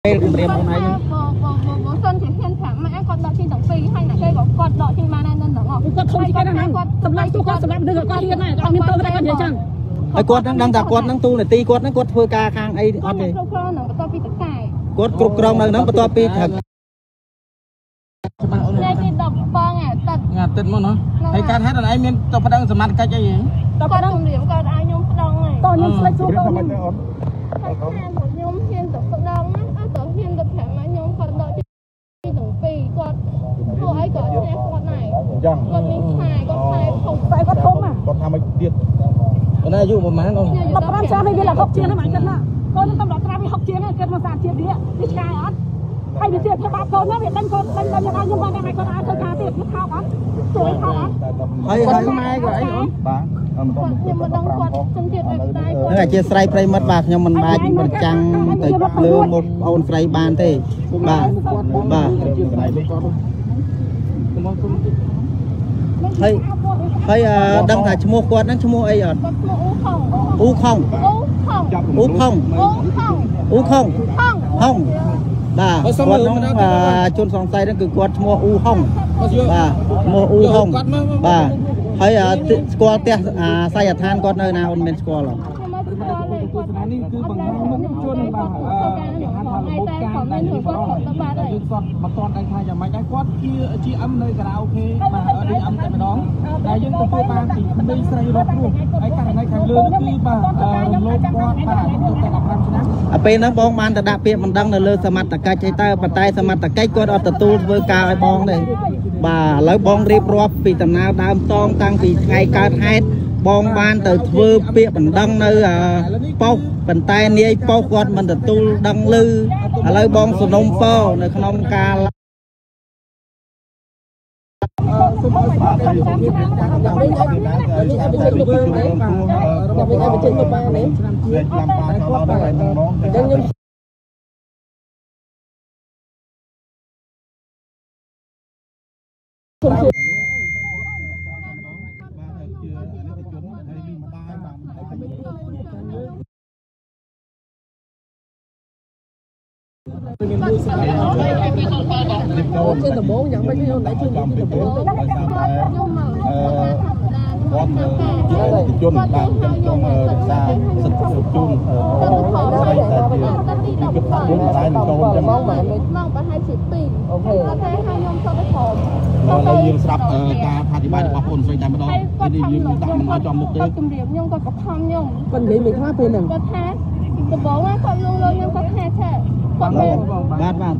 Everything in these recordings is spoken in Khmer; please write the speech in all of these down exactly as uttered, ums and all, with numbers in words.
đây cũng riêng hôm nay bố Sơn chỉ hiên thẳng mà em còn đợi trên tổng phi hay là đây có còn đợi trên mà nên nên đỡ ngọc con không chỉ cái này tầm lại tôi con tầm lại đưa con hiên này con hiên tôi cái này con gì chăng ไอ้กวดนั่งดังแต่กวดนั่งตู้เนี่ยตีกวดนั่งกวดเพื่อกาคางไอ้ออดเลยกวดกรุบกรองเลยนั่งประตูปีถัก đây thì đập băng à tật ngạt tậtมั้งเนาะไอ้การให้อะไรมีตัวประดังสมัติกันใจยัง con đồng điểm con ai nhung đồng này con nhung lấy chú con nhung nhung hiên tập đồng á tập hiên tập thẻ mà nhung còn đợi trên tổng phi con cô ấy có xe con này con mình xài con xài không phải con thôm à con tham mấy tiền con này dụ một má không tập làm sao đây là học chia nó mạnh chân à con tâm đọc ra học chia này cần mà sàn chia đĩa đi sky ớt hay bị tiền cho ba con nó bị đánh con đánh đánh nhau nhưng mà này con ai chơi cá tiền nó thao á chuối thao á hay hay mai rồi ấy nữa bà nhưng mà đang quật chân thiệt đây cái này chia sợi play mất bạc nhưng mình bài chúng mình chăng từ lừa một ôn play bàn thế bà bà hay hay đăng thả mua quạt nó mua ấy ở u không u không u không không bà quạt nó chôn sòng tay nó cứ quạt mua u không bà mua u không bà hay quạt tia say than quạt nơi nào mình quạt là นี่คือบางครั้งมันชวนมาเอ่อหาทางบุกการได้ที่ก็ได้ยืนสอดมาตอนได้ทายอย่างไม่ได้กอดที่ที่อ้ำเลยก็ได้โอเคมาเออได้อ้ำแต่ไม่น้องได้ยืนตัวตัวบางที่ไม่ใส่รถรูไอ้การในทางเรือที่มาเอ่อลงกอดมาตัวแต่ละครั้งชนะอ่ะเป็นนักบอลมันแต่ดาเปียมันดังเลยสมัติตะไคร้ใจเตอร์ปัตไตสมัติตะไคร้ก็เอาตะตูเวอร์กาไอ้บอลเลยบ่าแล้วบอลรีบรอบปีตำนานดามตองตั้งปีไงการให้บองบานแต่เวอร์เปียมันดังในปอกเป็นไตนี่ปอกวัดมันแต่ตูดังลืออะไรบองสนมเป้าในขนมกา trên tầm bốn nhận mấy cái lấy trên tầm bốn con chôn làm trong xa sực sực chôn đây là cái cái thằng bốn trái mình câu trong mong mà mong ba hai chục tỷ ok thế hai nhom cho cái thòng nó là dương sập ta thay bài của con xoay tay mà đó thì dương tặng mình nói cho một cái cùng điểm nhom con có thòng nhom con nghĩ mình khác bên này con thét tầm bốn á con luôn luôn nhom con thét thế con bên bát bát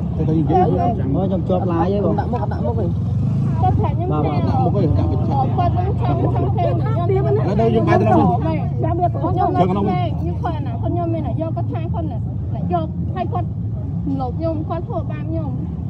mới trong chốt lái với bọn đặng một đặng một vậy có thể những cái nào ở quần nó trong trong thêm ở đây dùng bài đâu đặc biệt con nhom nó này như con này con nhom này là do có hai con này là do hai con lột nhom con thổ bám nhom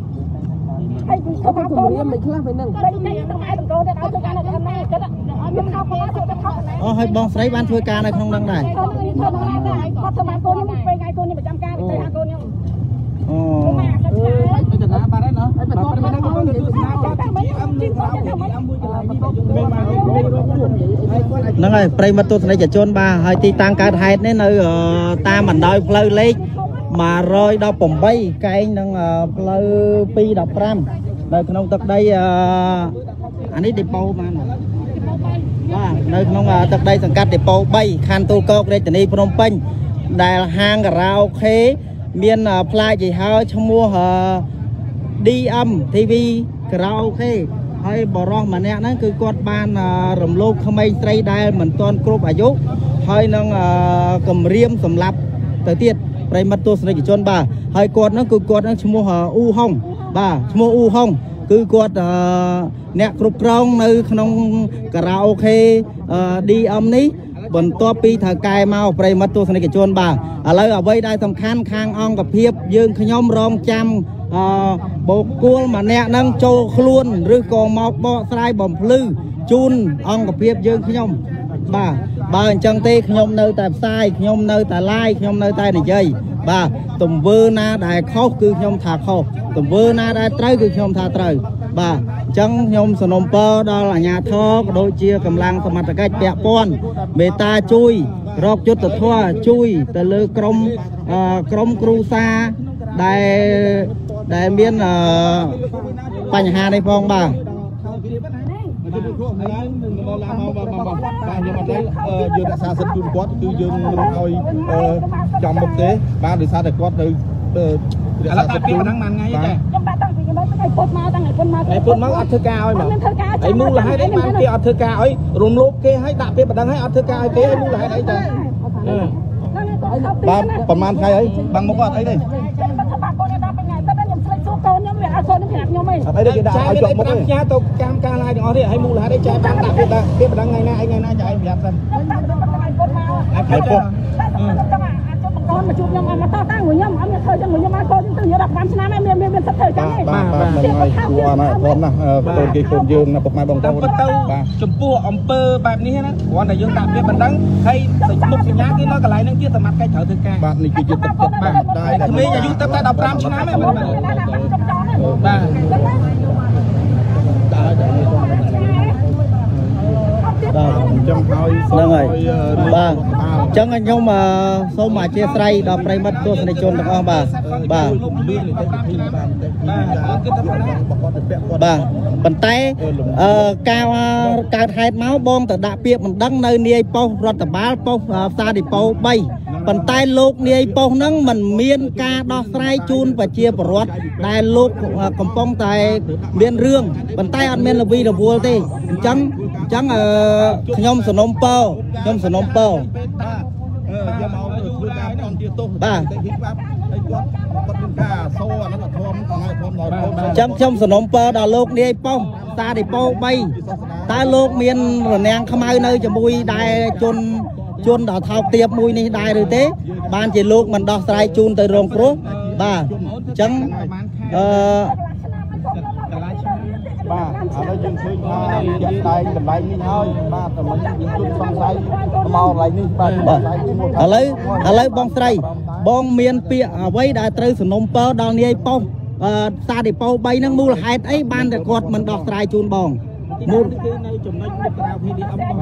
hay có cái cùng điểm mình khác với nâng đây đây tao ai tao đây tao cái này cái này cái đó nhom khao có cái cái อ๋อให้บองใส่บ้านช่วยการในคลองดังได้ con con thằng bạn con nhưng về ngày con nhưng mà trăm ca thì tay con nhom อ๋อ cái chả ba đấy nữa cái con nó có cái thứ nào có cái mấy âm đi vào cái mấy âm mùi cái này bên mà นั่นไงปริมาตัวไหนจะชนบ่าให้ตีตังการให้เนี่ยในตามันได้เพลย์เล็กมาโรยดอกผมใบไก่นั่งเพลย์ปีดอกพรำในขนมตักได้อันนี้เดปโปมาว่าในขนมตักได้สังกัดเดปโปใบคันตูโกกได้แต่นี่พนมเป้งได้ห้างกับเราเคเมียนพลายจีเฮาชมัวดีอัมทีวีกับเราเคให้บอรองมาเนี่ยนั่นคือกอดบ้านรำลูกขมายไตรได้เหมือนตอนกรุ๊ปอายุให้นั่งกำเรียมสำหรับแต่เตี้ยไปมัดตัวสนิทชนบ่าให้กอดนั่นคือกอดนั่นชมัวอูห้องบ่าชมัวอูห้องคือกอดเนี่ยกรุ๊ปกรองในขนมกับเราเคดีอัมนี้บนตัวปีถ่ายกายมาไปมัดตัวสนิทชนบ่าอะไรเอาไว้ได้สำคัญข้างอ่องกับเพียบยืนขย่มรองจำบกกัวมาเนี่ยนั่งโจคล้วนหรือกองมาบ่อสายบ่มพลื้จูนอ่องกับเพียบยืนขย่มบ่าบ่าจังเตขย่มเนื้อแต่ทรายขย่มเนื้อแต่ลายขย่มเนื้อแต่ในใจบ่าตุ่มเวอร์นาได้เข้าคือขย่มถาเข้าตุ่มเวอร์นาได้ไตรคือขย่มถาไตรบ่าจังขย่มสนมเปอร์ดอลหยาทอกโดยเชียกำลังสมัติกัดแปะป้อนเมตาจุยรอบจุดตะทั่วจุยแต่เลือกรมกรมครูซา บได้ได้เมียนปัญหาในพองบ่าคือយើងដាក់សារសិទ្ធិជូនគាត់គឺយើងមិនឲ្យចំមុខទេបានដោយសារតែគាត់នៅរក្សាសិទ្ធិជូនហ្នឹងមួយថ្ងៃទេខ្ញុំបាត់តាំងពីខ្ញុំទៅពុតមកតាំងពីពុតមកឯពុតមកអត់ធ្វើការឲ្យមកឯមូលហេតុអីបានគេអត់ធ្វើការឲ្យរំលោភគេឲ្យដាក់ពាក្យបណ្ដឹងឲ្យអត់ធ្វើការឲ្យគេឯមូលហេតុអីចាបាទប្រហែលថ្ងៃអីបាំងមុខអត់អីទេអីគេដាក់ឲ្យជាប់មុខផ្ញើទៅកម្មការឡាយទាំងអស់នេះឲ្យមូលហេតុអីចែកបានដាក់ពាក្យពាក្យបណ្ដឹងថ្ងៃណាថ្ងៃណាចែកប្រាប់សិនហើយពុកកូនមកជួបខ្ញុំអត់មកតតាំងមួយខ្ញុំអត់មានធ្វើចឹងមួយខ្ញុំមកកូនទៅយកដល់ឆ្នាំហើយមានមានមានសិទ្ធិធ្វើចឹងទេបាទបាទមិនហើយគួរណាធំណាកូនគេកូនយើងណាពុកម៉ែបងប្អូនទៅចំពោះអំពើបែបនេះណាគ្រាន់តែយើងដាក់ពាក្យបណ្ដឹងហើយមុខសញ្ញាគេនៅកន្លែងហ្នឹងទៀតសមត្ថកិច្ចត្រូវធ្វើការបាទនេះគឺជាទឹកទឹកបាទដែរក្មេងអាយុទឹកតែដប់ប្រាំឆ្នាំហ្នឹងបាទបាទចាំហើយហ្នឹងហើយបាទអញ្ចឹងខ្ញុំសូមអធិស្ឋានដល់ប្រិមិត្តទស្សនិកជនទាំងអស់បាទបាទបាទប៉ុន្តែអឺការកើតហេតុមកបងទៅដាក់ពាក្យបណ្ដឹងនៅនាយប៉ុស្តិ៍រដ្ឋបាលប៉ុស្តិ៍ផ្សារឌីប៉ូបីប៉ុន្តែលោកនាយប៉ុស្តិ៍ហ្នឹងមិនមានការដោះស្រាយជូនប្រជាពលរដ្ឋដែលលោកកំពុងតែមានរឿងប៉ុន្តែអត់មានល្វីរវល់ទេអញ្ចឹងអញ្ចឹងអឺខ្ញុំសនំពរខ្ញុំសនំពរយកមកធ្វើការអន្តរាទោសបាទហើយគាត់គាត់មានការសោអានោះធំថ្ងៃធំដល់អញ្ចឹងខ្ញុំសនំពរដល់លោកនាយប៉ុស្តិ៍តាឌីប៉ូបីតើលោកមានរនាំងខ្មៅនៅជាមួយដែរជនជនដល់ថោកទាបមួយនេះដែរឬទេបានជាលោកមិនដោះស្រាយជូនទៅរងគ្រោះបាទអញ្ចឹងអឺបាទឥឡូវយើងឃើញថាជាក់ស្ដែងកន្លែងនេះហើយបាទតែមិនយើងជួបសង្ស័យមកកន្លែងនេះបាទឥឡូវឥឡូវឥឡូវបងស្រីបងមានពាក្យអ្វីដែលត្រូវសំណុំពរដល់នាយប៉ុស្តិ៍អឺផ្សារឌីប៉ូបីហ្នឹងមូលហេតុអីបានតែគាត់មិនដោះស្រាយជូនបងមូលគឺនៅចំណុចមុខក្រៅ ភី ឌី អឹម របស់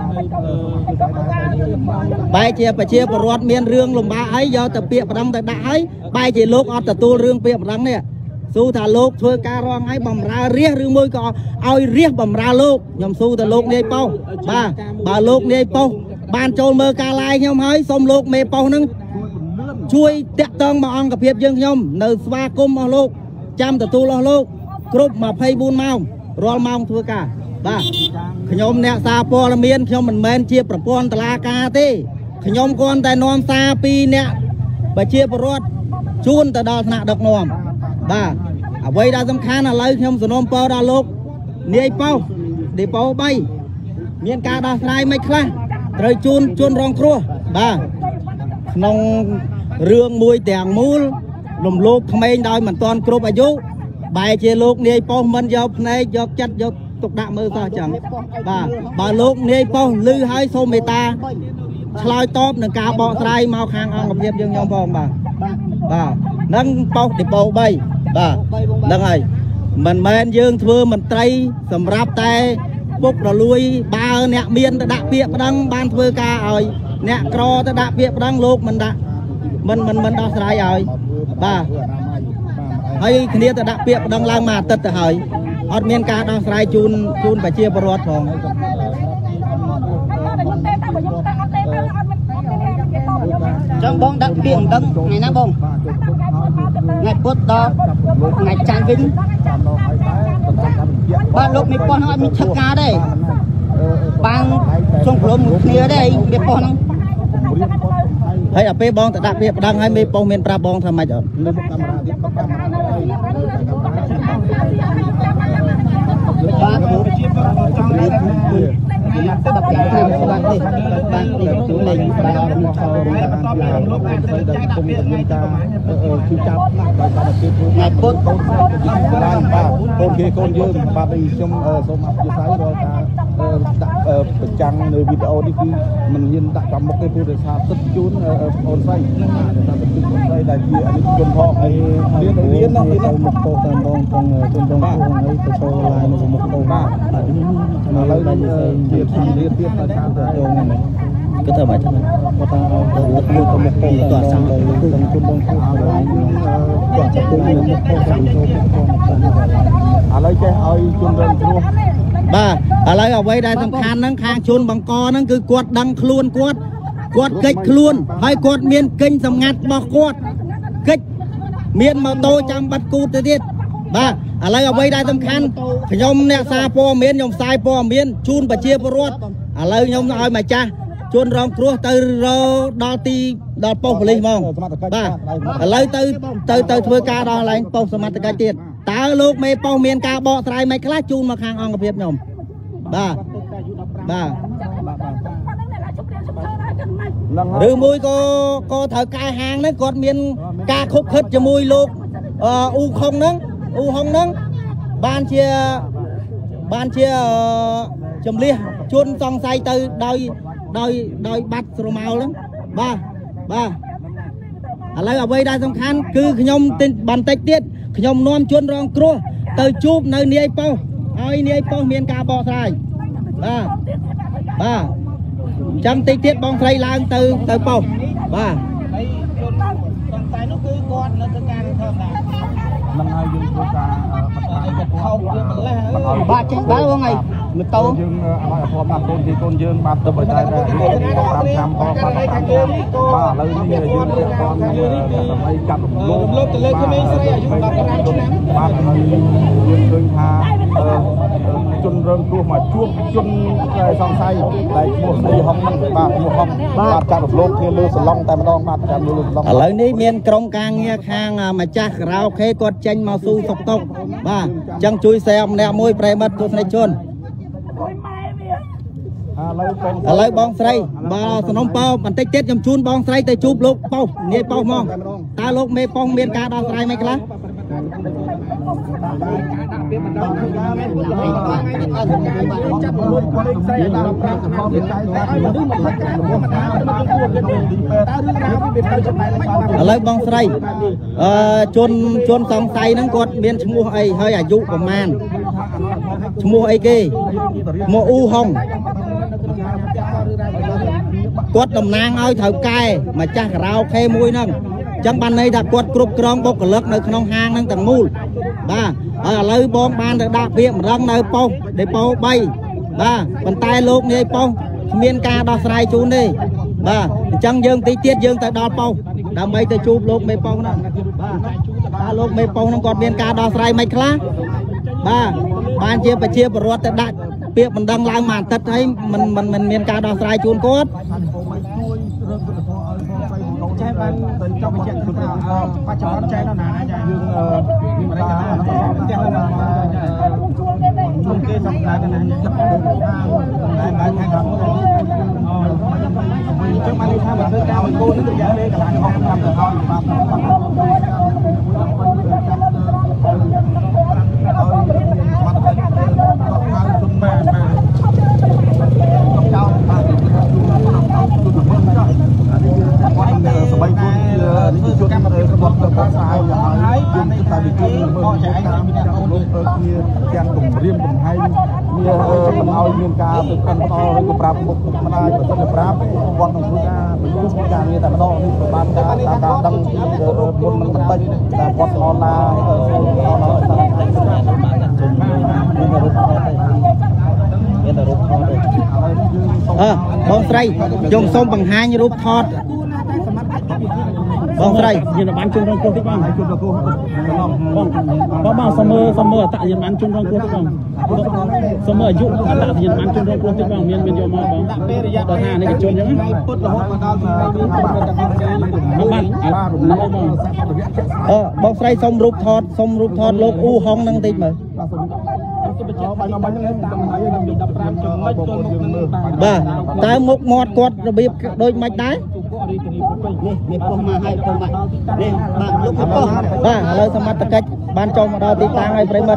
នៅបែរជាប្រជាពលរដ្ឋមានរឿងលំបាកអីយកទៅពាក្យបណ្ដឹងទៅដាក់ហើយបែរជាលោកអត់ទទួលរឿងពាក្យបណ្ដឹងនេះស៊ូថាលោកធ្វើការរងឲ្យបំរើរាជឬមួយក៏ឲ្យរាជបំរើលោកខ្ញុំស៊ូទៅលោកនាយប៉ុស្តិ៍បាទបើលោកនាយប៉ុស្តិ៍បានចូលមើលការឡាយខ្ញុំហើយសូមលោកមេប៉ុស្តិ៍ហ្នឹងជួយតាក់ទងមកអង្គភាពយើងខ្ញុំនៅស្វាគមន៍អស់លោកចាំទទួលអស់លោកគ្រប់ម្ភៃបួនម៉ោងរាល់ម៉ោងធ្វើការបាទខ្ញុំអ្នកសារព័ត៌មានខ្ញុំមិនមែនជាប្រព័ន្ធតុលាការទេខ្ញុំគ្រាន់តែនាំសារពីអ្នកប្រជាពលរដ្ឋជូនទៅដល់ថ្នាក់ដឹកនាំបាទអ្វីដែលសំខាន់ឥឡូវខ្ញុំសនំពរដល់លោកនាយប៉ុស្តិ៍ឌីប៉ូបីមានការដោះស្រាយមិនខ្លះត្រូវជូនជូនរងគ្រោះបាទក្នុងរឿងមួយទាំងមូលរំលោភក្មេងដោយមិនទាន់គ្រប់អាយុបែរជាលោកនាយប៉ុស្តិ៍មិនយកភ្នែកយកចិត្តយកទុកដាក់មើលសោះចឹងបាទបើលោកនាយប៉ុស្តិ៍ឮហើយសូមមេត្តាឆ្លើយតបនឹងការបកស្រាយមកខាងអង្គភាពយើងខ្ញុំផងបាទបាទនឹងប៉ុស្តិ៍ឌីប៉ូបីបាទហ្នឹងហើយមិនមែនយើងធ្វើមន្ត្រីសម្រាប់តែពុករលួយបើអ្នកមានទៅដាក់ពាក្យប្តឹងបានធ្វើការឲ្យអ្នកក្រទៅដាក់ពាក្យប្តឹងលោកមិនដាក់មិនមិនមិនដោះស្រាយឲ្យបាទហើយគ្នាទៅដាក់ពាក្យប្តឹងឡើងមួយអាទិត្យទៅហើយអត់មានការដោះស្រាយជូនជូនប្រជាពលរដ្ឋផងចឹងបងដាក់ពាក្យប្តឹងថ្ងៃណាបងថ្ងៃពុធដល់ថ្ងៃច័ន្ទវិញបាទលោកមេប៉ុស្តិ៍ហ្នឹងអត់មានឈឹកការទេបានជុំព្រមមួយគ្នាទេមេប៉ុស្តិ៍ហ្នឹងហើយអាពេលបងទៅដាក់ពាក្យប្តឹងឲ្យមេប៉ុស្តិ៍មានប្រាប់បងថាម៉េចអត់លើមុខកាមេរ៉ាទៀតកាមេរ៉ាបាទប្រជាពលរដ្ឋចង់លេងទៅដាក់ពាក្យឆ្នាំបាទនេះបាទនេះទូលេងបាទមានខោមានបន្តពីរំលោភបានទៅដល់គុំមានការជួយចាប់ណាស់ដោយសារតែគេធ្វើថ្ងៃពុទ្ធកូនបានបាទកូនគេកូនយើងបាទខ្ញុំសូមអធិស្ឋានរាល់ការដាក់ប្រចាំងនៅវីដេអូនេះគឺមិនហ៊ានដាក់ចំមុខទេព្រោះដោយសារទឹកជូនអូនស្រីដោយសារទឹកជូនអូនស្រីដែលជាអនិច្ចជនផងហើយរៀនរៀនណាស់ទៅមុខពោតែម្ដងក្នុងជនរងគ្រោះហើយទៅចូលឡាយនៅមុខពោបាទឥឡូវនេះជាធម្មតាទៀតដោយសារតែចូលហ្នឹង cứ thở mà chúng ta lưu có một con tỏa sang đầu từ trong trung đông tỏa sang từ một con sang à lấy cái ơi trung đông luôn ba à lấy ở đây đây thằng khan nắng khang chôn bằng co nắng cứ quật đăng luôn quật quật kịch luôn hay quật miên kinh sầm ngặt bọc quật kịch miên màu tô trăm bắt cút tới tiết ba à lấy ở đây đây thằng khan nhom nè xa po miên nhom sai po miên chun và chia po ruột à lấy nhom nói mà cha chôn rong cua từ rô đo ti đo po police mong ba à lấy từ từ từ thuê ca đo lại po sầm mặt cái tiền ta lúc mấy po miên ca bọ trai mấy cái chun mà khang ông việt nhom ba ba rư mùi cô cô thợ cai hàng đấy còn miền ca khúc hết cho mùi luộc u không nắng u không nắng ban chia ban chia chấm lia chuôn xong say từ đôi đôi đôi bắt rồi màu lắm ba ba à lấy ở đây đây song khăn cứ nhom tên bàn tay tiết nhom non chuôn rong cua từ chụp nơi nia po ơi nia po miền ca bò sai ba ba trăm tí tiết bong xây lang từ từ po ba ba chín ba luôn ngày mình tàu dương ở phòng mặt tôn thì tôn dương mặt từ bờ trái ra làm tham con ba tám trăm ba lấy như là dương con mấy cặp lốp lốp từ lên cái mấy xe dùng ba cái năm ba dương dương hà chun rơm cua mà chuột chun song say lại một cây hồng năm ba một hồng ba cặp lốp kia lư sờ long tại mà đong ba cặp lư long lấy ní miền trong càng nghe khang mà chắc rau khé quật chanh màu su sọc tóc ba chẳng chui xe ông nè môi pre mất tôi này chôn lấy bong say ba snom bao mình tết tết nhầm chun bong say tay chụp lúc bao nghe bao mong ta lúc mê bong miền ca đo say mấy cái lá lấy bong say chôn chôn xong say nó còn miền mua ấy hơi à dụ của man mua ấy kia mua u hồng quất đồng nang ơi thợ cai mà cha rau khe mùi nâng chẳng ban này đặt quất cục krong bốc cả lớp nơi không hang nâng tầng mùi ba ở lấy bom ban được đặc biệt răng nơi po để po bay ba bàn tay lột này po miền ca đo sai chú đi ba chẳng dương tí tiết dương tại đo po đam bay tới chụp lột mê po nè ba lột mê po nó còn miền ca đo sai mấy khá ba ban chia và chia và ruột tại đại việc mình đang làm màn thật thấy mình mình mình miền ca đo sai chuồn cốt trái ban trong cái chuyện của ta ba chó trái nó nà dương nhưng mà đây là nó tiêu là chung kia xong lại cái này nhập lại lại thay đổi trước mà đi tham mình cao mình cô nó tự giải đây cả lại không làm được thôi bay cuốn những chuột này các bọn có sai là chúng ta bị cuốn mưa chạy kia trang cùng riêng cùng hay như mình ao miền ca từ căn to với cái prap một một mai và rất là prap bọn đồng chúng ta mình cũng không càng như tại nó đi ban ca ta ta đăng buôn mình tây là bọn nó là nó nó ờ bông trai dùng xong bằng hai như rút thọt bông trai như là bán chung trong cô thích băng có bao summer summer tại như bán chung trong cô thích băng summer dụ tại như bán chung trong cô thích băng miền miền dầu màu bóng đợt hà này cái chôn nhá ờ bông trai xong rút thọt xong rút thọt lô u hong năng tít mà ba ta một ngọt quạt rồi bị đôi mạch đá ba lời tham mặt cách ban trong mà đào tí tang này phải mất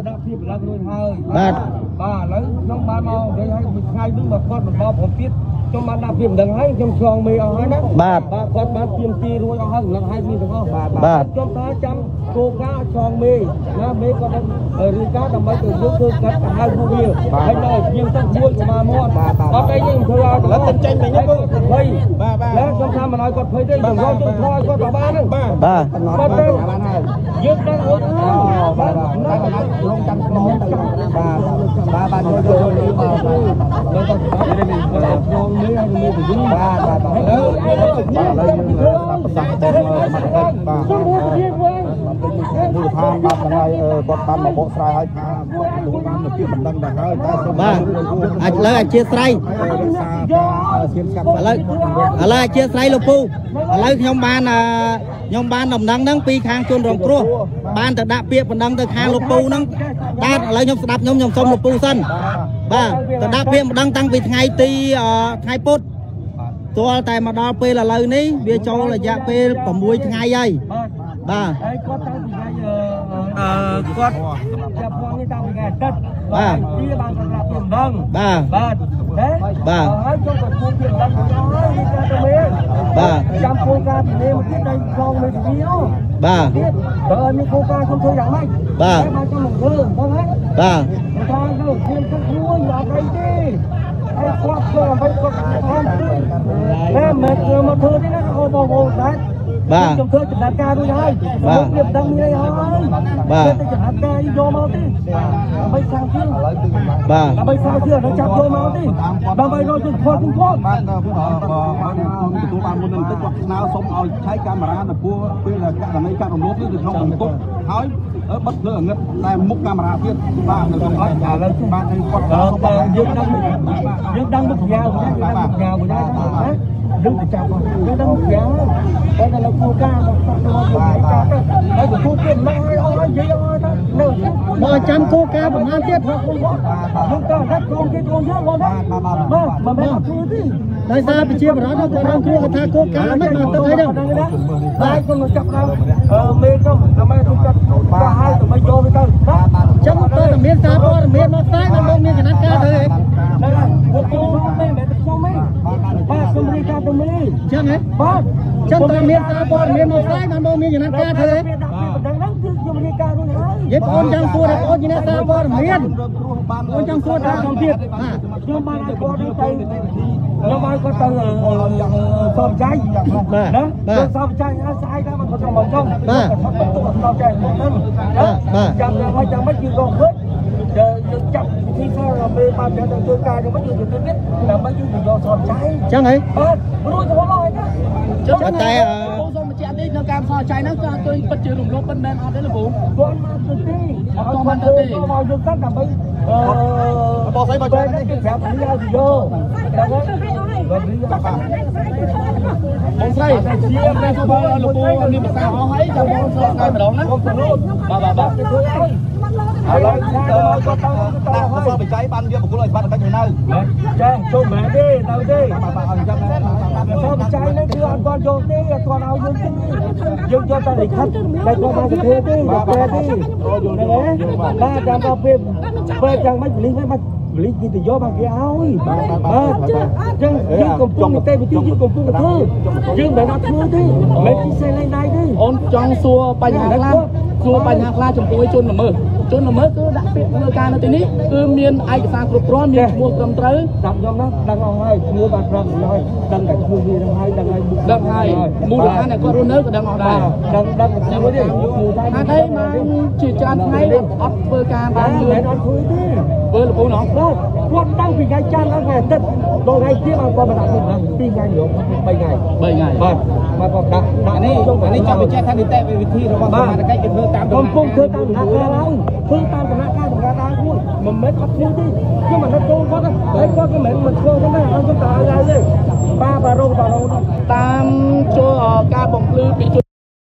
ba ba lấy nó ba mau để hai mình hai đứa mà con mình baoผมtiết ខ្ញុំបានដាក់ពីម្ដងហើយខ្ញុំឆ្លងមេអស់ហើយណាបាទបាទគាត់បានពីពីរួចអស់ហើយនឹងឲ្យមានទាំងអស់បាទបាទខ្ញុំថាចាំគោកាឆ្លងមេណាមេគាត់នឹងឬការដើម្បីទៅយកធ្វើកាត់ហៅពួកវាហើយនៅជាងទឹកមួយប្រមាណមាត់អត់អីយើងធ្វើឲ្យឥឡូវទៅចេញវិញហ្នឹងភ័យបាទបាទแล้วខ្ញុំថាមិនឲ្យគាត់ភ័យទេខ្ញុំរកជួយធ្វើឲ្យគាត់ទៅបានហ្នឹងបាទបាទគាត់ទៅយើងដឹងអត់បាទតែមិនអាចរងចាំឆ្លងទៅបាទបាទបាទយកយកនេះមកដល់ទៅដល់ឆ្លងនេះឲ្យមានទៅវិញបាទបាទហើយឥឡូវយើងប្រសាទទៅមកបាទមូលដ្ឋានបាទថ្ងៃគាត់បានមកបកស្រាយឲ្យថាលោកបាននៅពីបណ្ដឹងទៅហើយតែបាទអាចលើអធិស្ឋានរក្សាការឈាមកាប់ឥឡូវឥឡូវអធិស្ឋានលោកពូឥឡូវខ្ញុំបានខ្ញុំបានដំណឹងហ្នឹងពីខាងជនរងគ្រោះបានទៅដាក់ពាក្យបណ្ដឹងទៅខាងលោកពូហ្នឹងតែឥឡូវខ្ញុំស្ដាប់ខ្ញុំខ្ញុំសុំលោកពូសិនបាទទៅដាក់ពាក្យបណ្ដឹងតាំងពីថ្ងៃទីថ្ងៃពុធទាល់តែមកដល់ពេលឥឡូវនេះវាចូលរយៈពេល6ថ្ងៃហើយបាទហើយគាត់តាំងពីថ្ងៃអឺគាត់ចាប់ផងនេះតាំងពីថ្ងៃអាទិត្យបាទវាបានសម្រាប់ពីម្ដងបាទបាទណាបាទហើយខ្ញុំក៏ជួបពីម្ដងទៅហើយវាថាទៅមេបាទចាំគោលការណ៍ពីនេះមកទៀតដៃខ្លងមេទីនោះបាទបើមានគោលការណ៍ខ្ញុំធ្វើយ៉ាងម៉េចបាទបានខ្ញុំមកធ្វើបងហ្នឹងបាទថាទៅខ្ញុំទឹកមួយអត់អីទេហើយគាត់ធ្វើអ្វីគាត់អត់តែមិនមកធ្វើទេណាអូបងបងដែរបាទខ្ញុំធ្វើចំណាត់ការរួចហើយបាទវាមិនដឹងមានអីហើយបាទទៅចំណាត់ការយកមកទេដើម្បីសាងជឿបាទដើម្បីសាងជឿដល់ចាប់យកមកទេដើម្បីរកจุดខុសគុំខុសបាទបានទទួលបានមុននឹងទឹកគាត់ស្នើសុំឲ្យឆែកកាមេរ៉ាទៅពួកពេលករណីកាត់រំលោភនេះទៅក្នុងបន្ទប់ហើយបិទភ្លើងងឹតតែមុខកាមេរ៉ាទៀតបាទនៅក្នុងឥឡូវបាទឲ្យគាត់ទៅយើងដឹងយើងដឹងមុខយ៉ាវហ្នឹងយើងដឹងមុខយ៉ាវហ្នឹងណាដឹងទៅចាប់យើងដឹងមុខយ៉ាវតែតែលោកគូការមកស្ទប់ទៅយកការទៅហើយគូទៀតមិនឲ្យអស់ហើយនិយាយអស់ទៅនៅមកចាំគូការប្រហែលទៀតខ្ញុំក៏ដាក់ក្រុមគេក្រុមយើងបងណាបាទមិនមែនអត់ធ្វើទេដោយសារប្រជាប្រដ្ឋគាត់រងគ្រោះថាគោលការណ៍មិនបានទៅអីហ្នឹងបាទខ្ញុំចាប់ដើមអឺមេខ្ញុំដើម្បីទៅកាត់បាទហើយទៅមកយកទៅបាទចាំទៅតែមានសារព័ត៌មានមកស្រាយដល់លោកមានចំណាត់ការទៅអីហ្នឹងហើយពួកខ្ញុំមិនមែនទៅខ្ញុំទេបាទខ្ញុំរៀបការទៅមេចឹងហ៎បាទចឹងតែមានសារព័ត៌មានមកស្រាយដល់លោកមានចំណាត់ការទៅអីបាទហ្នឹងគឺខ្ញុំរៀបការរួចហើយនិយាយបងចង់សួរថាបងជាអ្នកសារព័ត៌មានបងចង់សួរថាខ្ញុំទៀតខ្ញុំបានឲ្យគាត់ទៅខ្ញុំឲ្យគាត់ទៅសបចាយណាគាត់សបចាយហើយស្អែកដែរមកគាត់មកចង់បាទសបចាយហ្នឹងបាទចាំចាំឲ្យចាំមិនគឺរងឃើញយើងចាប់វិធីសាស្ត្រពេលបានទៅធ្វើការយ៉ាងម៉េចយើងទៅទៀតដើម្បីយើងទៅយកសបចាយចឹងហីបាទរួចទៅហើយណាចឹងតែបងសូមបញ្ជាក់នេះនៅការសបចាយហ្នឹងគឺអត់ទៅពិតជារំលោភមិនមែនអត់ទេលោកគ្រូគាត់មកទៅទេអត់មកទៅទេមកយើងកាត់ដើម្បីអឺបងស្អីមកជួយនេះគឺប្រាប់នេះឲ្យទៅយកដល់ហើយបាទបងស្រីជាតែសបងលោកពូមានភាសាអស់ហើយចាំបងស្រុកតែម្ដងណាបងស្រុកបាទបាទបាទជួយឲ្យហើយឡើយគាត់ទៅទៅហើយសបច្ច័យបានយកបង្គោលឲ្យបាត់មិនទៅនៅចាចូលមែនទេទៅទេបាទបាទអញ្ចឹងសបច្ច័យនេះគឺអត់គាត់យកទេអត់គាត់ឲ្យយើងទេយើងយកតែលិខិតតែគាត់មកទៅធ្វើទេបាទទេហ្នឹងហើយបាទចាំដល់ពេលពេលយ៉ាងម៉េចលីងមិនលីងគេទៅយកមកគេឲ្យបាទអញ្ចឹងយើងកំពុងតែវិធីយើងកំពុងធ្វើយើងមិនអត់ធ្វើទេមិនពិសេសឡើងដៃទេអូនចង់សួរបញ្ហាខ្លះសួរបញ្ហាខ្លះចំពោះជនល្មើសជនល្មើសគឺដាក់ពាក្យធ្វើការនៅទីនេះគឺមានឯកសារគ្រប់គ្រាន់មានឈ្មោះត្រឹមត្រូវដាក់ខ្ញុំណាដឹងអស់ហើយឈ្មោះបាទប្រាប់ហើយដឹងតែឈ្មោះវានឹងហើយដឹងហើយដឹងហើយមូលដ្ឋានដែលគាត់រស់នៅក៏ដឹងអស់ដែរដឹងដឹងឈ្មោះទេថាទេមកជាច្រើនថ្ងៃអត់ធ្វើការបានលឿនអត់ធ្វើទេធ្វើលពូណោះបាទគាត់តាំងពីថ្ងៃច័ន្ទដល់ថ្ងៃអាទិត្យដល់ថ្ងៃទៀតគាត់បានដាក់ពីថ្ងៃនេះ3ថ្ងៃ3ថ្ងៃបាទបាទគាត់ដាក់ដាក់នេះនេះចាំបញ្ជាក់ថានីតិវិធីរបស់សមាជិកគេធ្វើតាមកំពុងធ្វើតាមដំណើរការហើយធ្វើតាមដំណើរការដំណើរការមួយមិនមែនអត់ធ្វើទេខ្ញុំមិនដឹងចូលគាត់ទេហើយគាត់ក៏មិនមិនធ្វើទេណាខ្ញុំទៅឲ្យឡើយទេបាទបាទរងបាទតាមចូលការបំភ្លឺពីជន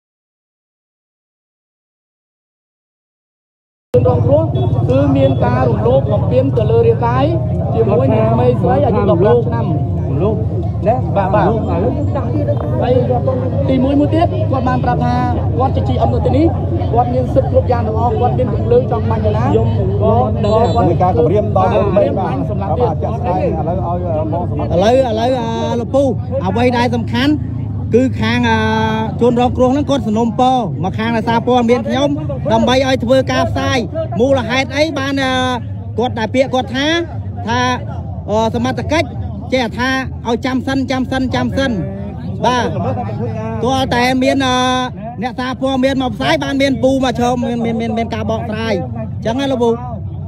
រងគ្រោះគឺមានការរំលោភបំពានទៅលើរាងកាយជាមួយនឹងក្មេងស្រីអាយុ16ឆ្នាំរំលោភណាបាទបាទហើយទីមួយមួយទៀតគាត់បានប្រាប់ថាគាត់ជាជីអមនៅទីនេះគាត់មានសិទ្ធិគ្រប់យ៉ាងទាំងអស់គាត់មានពលឺចង់បាញ់ណាខ្ញុំក៏ដល់គាត់មានការគម្រាមដល់មេបាញ់សម្រាប់ទៀតចាក់ស្ដែងឥឡូវឲ្យបងសម្រាប់ឥឡូវឥឡូវលោកពូអ្វីដែលសំខាន់គឺខាងជួនរងគ្រោះហ្នឹងគាត់សនំពរមកខាងអាសាព័ត៌មានខ្ញុំដើម្បីឲ្យធ្វើការផ្សាយមូលហេតុអីបានគាត់តែពាក្យគាត់ថាថាសមត្ថកិច្ចចេះថាឲ្យចាំសិនចាំសិនចាំសិនបាទទាល់តែមានអ្នកសារព័ត៌មានមកផ្សាយបានមានពូមកឈរមានមានមានការបកស្រាយអញ្ចឹងណាលោកពូ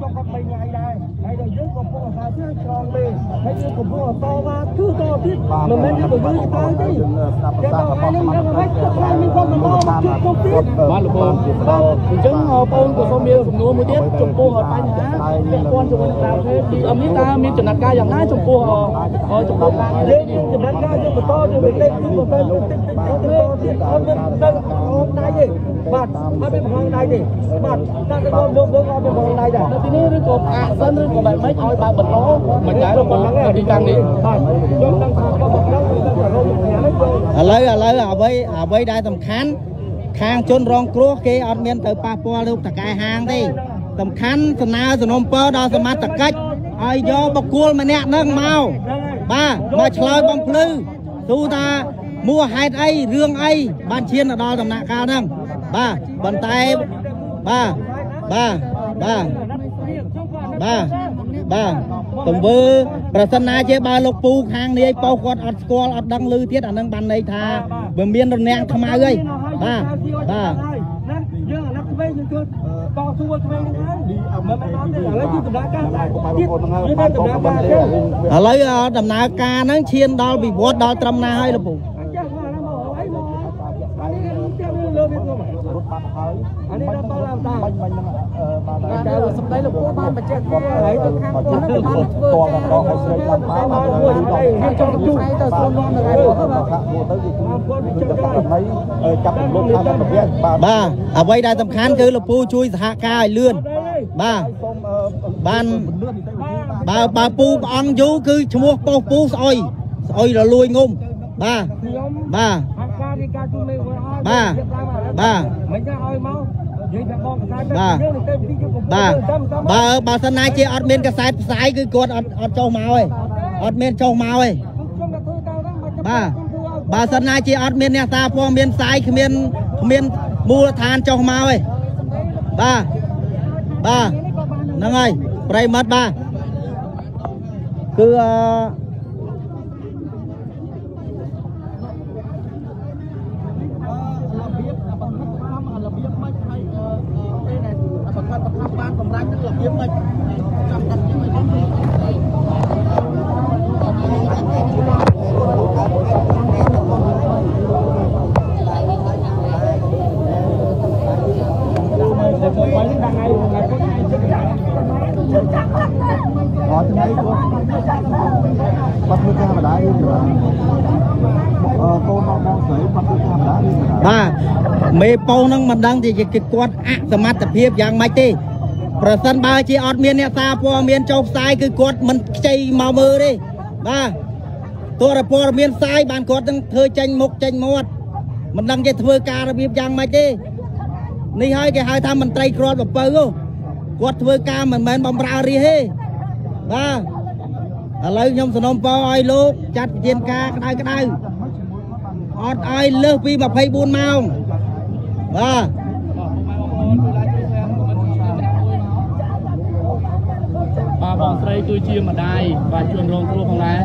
ហើយយើងកំពុងតវ៉ាគឺតទៀតមិនមែនយើងទៅយឺតទៅទេយើងស្ដាប់ប្រសាសន៍របស់ខ្ញុំខ្ញុំមិនខ្លាចមានគាត់បន្តមកជួបពុកទៀតបាទលោកបងអញ្ចឹងបងក៏សូមមានសំណួរមួយទៀតចំពោះបញ្ហាពាក់ព័ន្ធជាមួយនឹងក្រៅប្រទេសទីអឹមនេះតើមានចំណាត់ការយ៉ាងណាចំពោះចំពោះការយើងចំណាត់ការយើងបន្តយើងមិនទេគឺបន្តតិចតិចតិចទៀតអត់មានទៅអត់ដៃទេបាទអត់មានបង្ហងដៃទេបាទតែទៅយកយកយកអត់មានបង្ហងដៃដែរទីនេះឬក៏អាសិនឬក៏បែបម៉េចឲ្យបើបន្តមិនដែរលោកបងទីតាំងនេះបាទខ្ញុំដឹងថាក៏បងដឹងថារោងញ៉ាំនេះឥឡូវឥឡូវអ្វីអ្វីដែលសំខាន់ខាងជនរងគ្រោះគេអត់មានទៅប៉ះពាល់រូបតកែហាងទេសំខាន់សំណើសំណុំពរដល់សមត្ថកិច្ចឲ្យយកបុគ្គលម្នាក់ហ្នឹងមកបាទមកឆ្លើយបំភ្លឺទូថាមួហេតុអីរឿងអីបានឈានទៅដល់ដំណាក់កាលហ្នឹងបាទប៉ុន្តែបាទបាទបាទបាទបាទទង្វើប្រសិនណាជាបើលោកពូខាងនេះបោកគាត់អត់ស្គាល់អត់ដឹងឮទៀតអានឹងបានន័យថាវាមានរនាំងខ្មៅអីបាទបាទយើងអាណត្តិវិញយើងធ្វើតស៊ូវិញហ្នឹងហើយឥឡូវគឺដំណើរការទៀតយើងដំណើរការឥឡូវដំណើរការហ្នឹងឈានដល់វិវត្តដល់ត្រឹមណាហើយលោកពូអានេះដល់ដល់តាបាញ់បាញ់ហ្នឹងបាទតែសម្ដីលោកពូបានបញ្ជាក់ថាហើយទៅខាងគាត់នឹងបានធ្វើការដល់ឲ្យស្រីឡើងមកមកមួយហើយចង់ជួយទៅស្រុំនាំនៅឯគាត់ទៅខាងមួយទៅគឺគាត់វិចារការដើម្បីចាប់ទម្លាប់ខាងប្រទេសបាទបាទអ្វីដែលសំខាន់គឺលោកពូជួយសហការឲ្យលឿនបាទបានបើបើពូព្រះអង្គយូរគឺឈ្មោះប៉ុស្តិ៍ពូស្អុយស្អុយរលួយងុំបាទបាទបាទបាទមិនថាឲ្យមកនិយាយថាបងកសែតបាទបាទបើបើសិនណាជាអត់មានកសែតផ្សាយគឺគាត់អត់អត់ចុះមកទេអត់មានចុះមកទេបាទបើសិនណាជាអត់មានអ្នកសារព័ត៌មានផ្សាយគ្មានគ្មានមូលដ្ឋានចុះមកទេបាទបាទហ្នឹងហើយប្រិមិត្តបាទគឺអឺបាទមេប៉ោនឹងមិនដឹងជាគាត់អសមត្ថភាពយ៉ាងម៉េចទេប្រសិនបើជាអត់មានអ្នកសារព័ត៌មានចុះផ្សាយគឺគាត់មិនខ្ចីមកមើលទេបាទទោះតែព័ត៌មានផ្សាយបានគាត់នឹងធ្វើចេញមុខចេញមាត់មិនដឹងជាធ្វើការរបៀបយ៉ាងម៉េចទេនេះហើយគេហៅថាមន្ត្រីគ្រាន់បពៅគាត់ធ្វើការមិនមែនបំរើរាជទេបាទឥឡូវខ្ញុំសនំពរឲ្យលោកចាត់វិធានការក្តៅក្តៅអត់ឲ្យលើសពីម្ភៃបួនម៉ោងបាទបាទបងស្រីគឺជាម្ដាយបាទជួនរងគ្រោះផងដែរ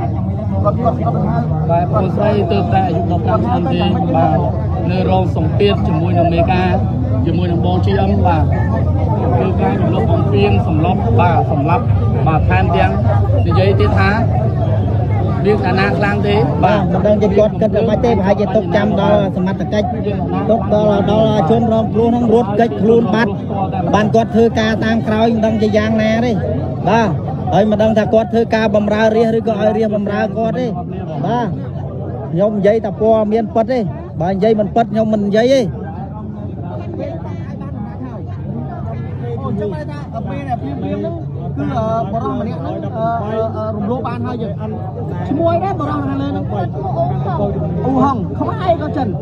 បាទបងស្រីទើបតែអាយុដប់ប្រាំឆ្នាំទេបាទនៅរងសម្ពាធជាមួយនឹងមេការជាមួយនឹងបងជីអឹមបាទគឺការរំលោភបំពានសម្លប់បាទសម្លាប់បាទថែមទាំងនិយាយទៀតថាមានឋានៈខ្លាំងទេបាទមិនដឹងជាគាត់គិតយ៉ាងម៉េចទេប្រហែលជាទុកចាំដល់សមត្ថកិច្ចទុកដល់ដល់ជនរងគ្រោះនឹងរត់គេចខ្លួនបាត់បានគាត់ធ្វើការតាមក្រោយមិនដឹងជាយ៉ាងណាទេបាទហើយមិនដឹងថាគាត់ធ្វើការបម្រើរាជឬក៏ឲ្យរាជបម្រើគាត់ទេបាទខ្ញុំនិយាយតែព័ត៌មានពិតទេបើនិយាយមិនពិតខ្ញុំមិននិយាយទេអូចាំតែថាពេលនេះព្រៀបព្រៀបហ្នឹង cứ bờ rong mà nè rùm lô ban hơi giờ chỉ môi đấy bờ rong này lên u hồng không ai có trần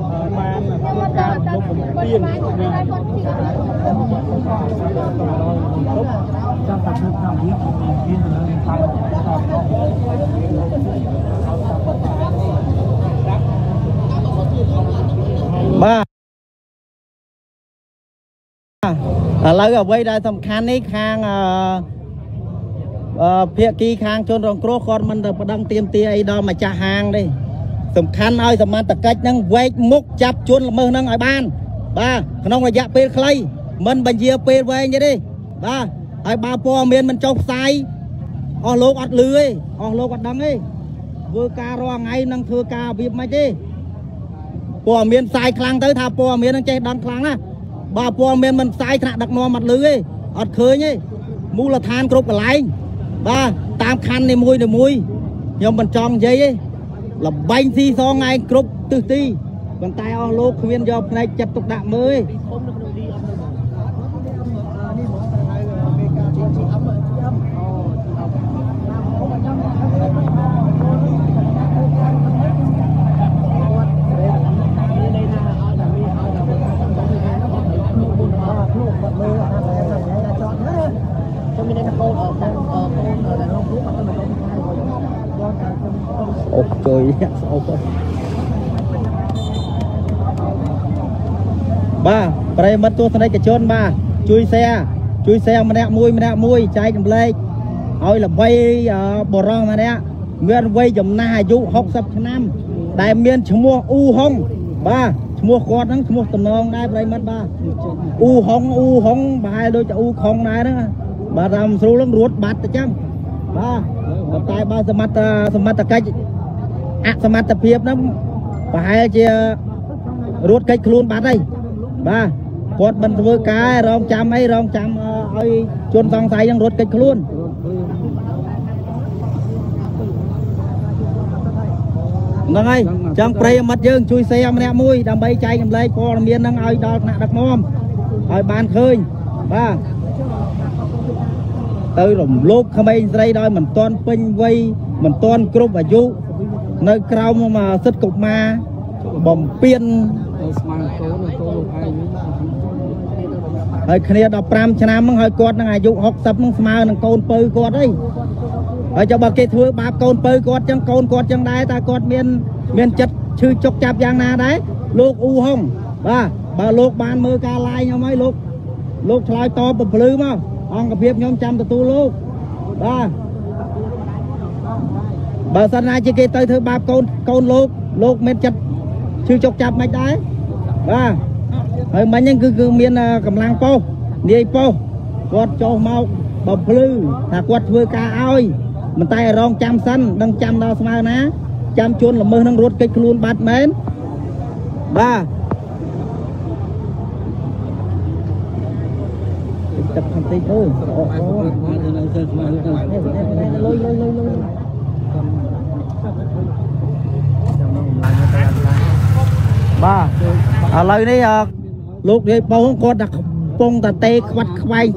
ba lời ở đây là tầm khăn ấy khang phía kia khang chôn rong cua con mình được đăng tiêm tia ấy đó mà cha hàng đi tầm khăn ơi tầm man tập cách năng quay múc chắp chôn là mơ năng ở ban ba không là dạ pê clay mình bệnh gì pê về như đi ba ai ba po miền mình trồng sai ở lô ọt lưới ở lô ọt đắng ấy vừa ca ro ngay năng thưa ca việc mấy đi po miền sai khang tới tha po miền năng chơi đắng khang á ba po miền mình sai thạ đặc no mặt lưới ọt khơi nhé mu là than cột cả lại ba tam khăn này mùi này mùi nhưng mình tròn dây ấy là bánh thi so ngay cột từ ti còn tay ở lô khuyên do này chặt tục đạm mới ok ba đây mất tôi đây cái chôn ba chui xe chui xe mà nè mui mà nè mui chạy cầm lê ôi là vây bò rong mà nè miền vây dầm na dụ học sập năm đại miền mua u hong ba mua con đó mua tầm non đây đây mất ba u hong u hong ba hai đôi cho u không này đó bà làm số lắm ruột bát chăng ba tay ba sầm mặt sầm mặt cách à sầm mặt tập hiệp lắm bà hai chia ruột cách luôn bát đây ba con bận vừa cái rong chăm ấy rong chăm ơi chôn xong tay đang ruột cách luôn nâng ấy trong prey mặt dương chui xe mà nè mui đầm bay chạy cầm lấy con miền đang ơi đo nặng đặc mom ơi bàn khơi ba tới rồi lúc không ai đây đôi mình toàn pin vây mình toàn cướp và du nơi cao mà sức cục ma bom piên hơi kia đọc pram chăn hơi quạt năng ai dụ học tập năng smart năng côn pơi quạt đấy ở cho bà kia thưa ba côn pơi quạt chẳng côn quạt chẳng đai ta quạt miền miền chất chư chọc chạp giang na đấy lúc u hông ba bà lúc ban mơ ca lai nhau mấy lúc lúc lại to bập lư mà ông gặp việc nhóm trăm tu luôn ba bà sân ai chỉ kia tới thứ ba con con lúc lúc miền chất chư chọc chạp mấy đấy ba hơi mấy nhân cứ cứ miền cầm lang po đi po quạt cho mau bập lư thà quạt vừa ca ơi mình tay rong trăm xanh đang trăm đo smart ná trăm chuôn là mơ năng ruột kịch luôn bát mến ba tập thành tích thôi ba ở lời này lúc đi bông con đặt bông ta tê quạt quay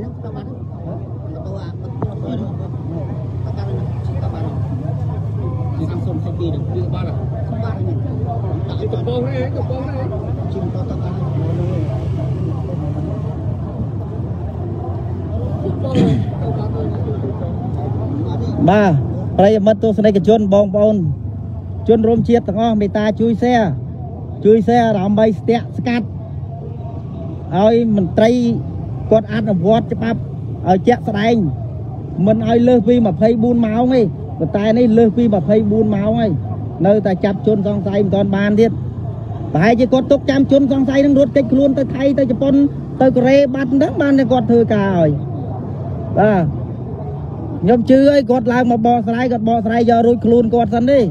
ba đây mất tôi đây cái chôn bong bong chôn rôm chiết thằng ông người ta chui xe chui xe làm bay tẹt scat ơi mình tây con ăn ở vót cho bắp ở chẹt sài mình ơi lơ vi mà phây buôn máu ngay người ta này lơ vi mà phây buôn máu ngay nơi ta chặt chôn xong say toàn bàn thiết tại chỉ con tốc chăm chôn xong say đang ruột kịch luôn tới thay tới Japan tới Korea bắt đất ban này con thừa cả rồi à nhóm chứ ấy con lại mà bò sài con bò sài giờ rồi luôn con sân đi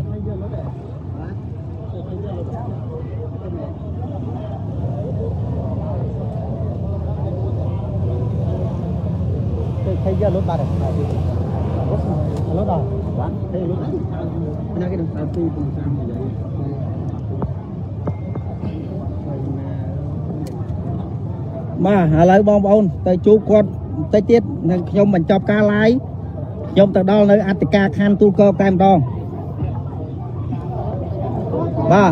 thấy giờ lốt ba rồi lốt rồi thấy lốt nó cái đồng sao phi cùng sao vậy mà lại bong bóng tay chú con tới tiết nhom mình chọc ca lái nhom từ đó nơi Attica khan tu cơ cam đong ba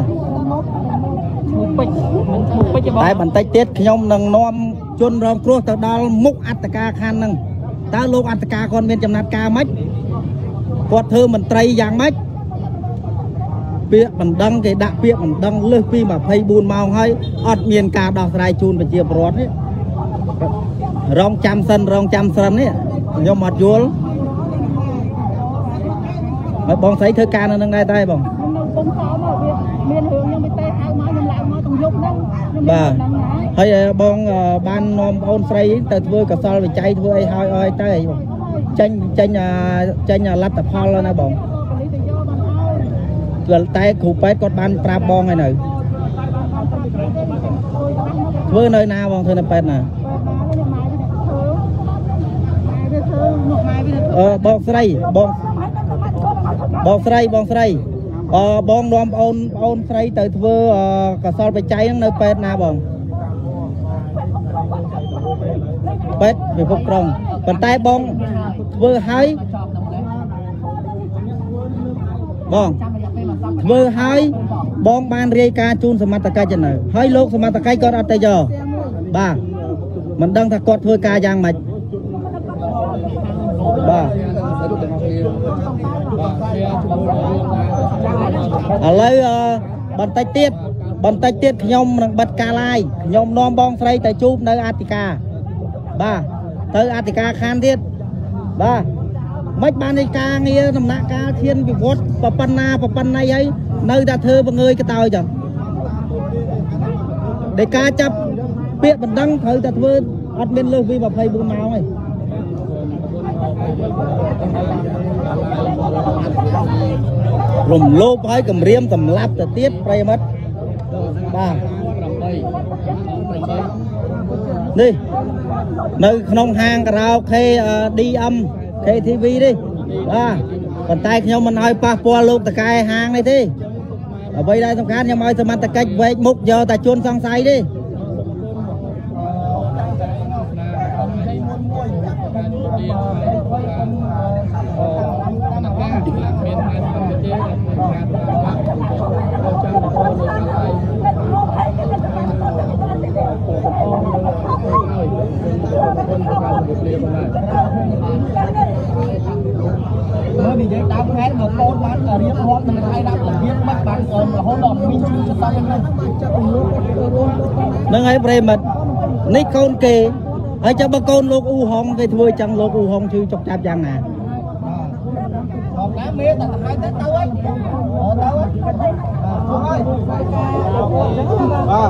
tại bàn tay tiết nhom nâng nom chôn rong cua từ đó múc Attica khan nâng ta lúc Attica con bên chấm nát ca mách quạt thơ mình tray giang mách việc mình đăng cái đặc biệt mình đăng lướt phi mà phay buôn màu hay ọt miền ca đỏ trai chun và chia bọt ấy rong trăm sân rong trăm sân ấy nhom mặt vuông bong thấy thơ ca nó nâng đây tay bong bà hay bong ban nom ôn say từ vừa cả sao bị cháy vừa ai hai ai tay tranh tranh tranh lát tập hoa lên nè bong gần tay cụ pet con ban pra bong này này vừa nơi nào bong thưa nè pet nè ờ bong say bong bong say bong say ờ bong nom ôn ôn say từ vừa cả sao bị cháy nơi pet nè bong pet bị phục rong còn tay bong vừa hai bong vừa hai bong ban rây ca chunสมัตcái chân này hai lôสมัตcái con ở đây giờ ba mình đang thật cọt thôi ca giang mạch ba ở lấy bàn tay tiết bàn tay tiết nhom bật ca lai nhom nom bong say tại chụp nơi Attica ba tới Attica khan tiết ba mấy ban đi ca nghe nằm nã ca thiên bị vót và pan na và pan này ấy nơi đã thơ bằng người cái tàu chẳng để ca chấp biết mình đăng thời thật vơn admin lơ vi và thầy buôn máu này rùm lốp hay cầm riêng tầm lạp tự tiết bay mất ba đi nơi nông hàng karaoke đi âm cái ti vi đi à còn tay nhau mình nói pa po luôn tại cái hàng này thế ở đây đây thằng khác nhau nói thằng ta cách về mục giờ ta chôn sang say đi mới bị giấy đám hết mà con bán ở riêng hót mình hay đáp là riêng bắt bán rồi mà hốt đòn minh chú cho xong lên nâng ấy về mật nick con kề ấy cho bà con lột u hồng về thôi chẳng lột u hồng chứ chọc chạp giang nè còn lá mía là hai tết tao ấy ở tao ấy à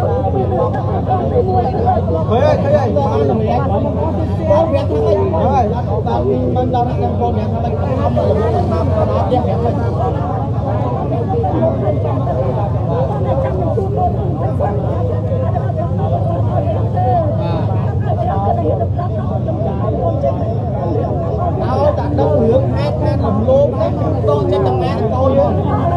với ơi thấy ơi con việt thôi rồi tao mình đâu đang con việt nó đang không mà làm nó đẹp đẹp thôi tao đặt đâu hướng hai than lồng lô đấy con trên tầng mé tôi luôn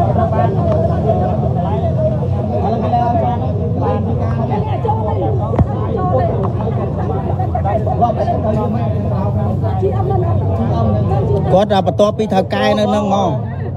có ra bắt to pi thợ cai nữa nâng mò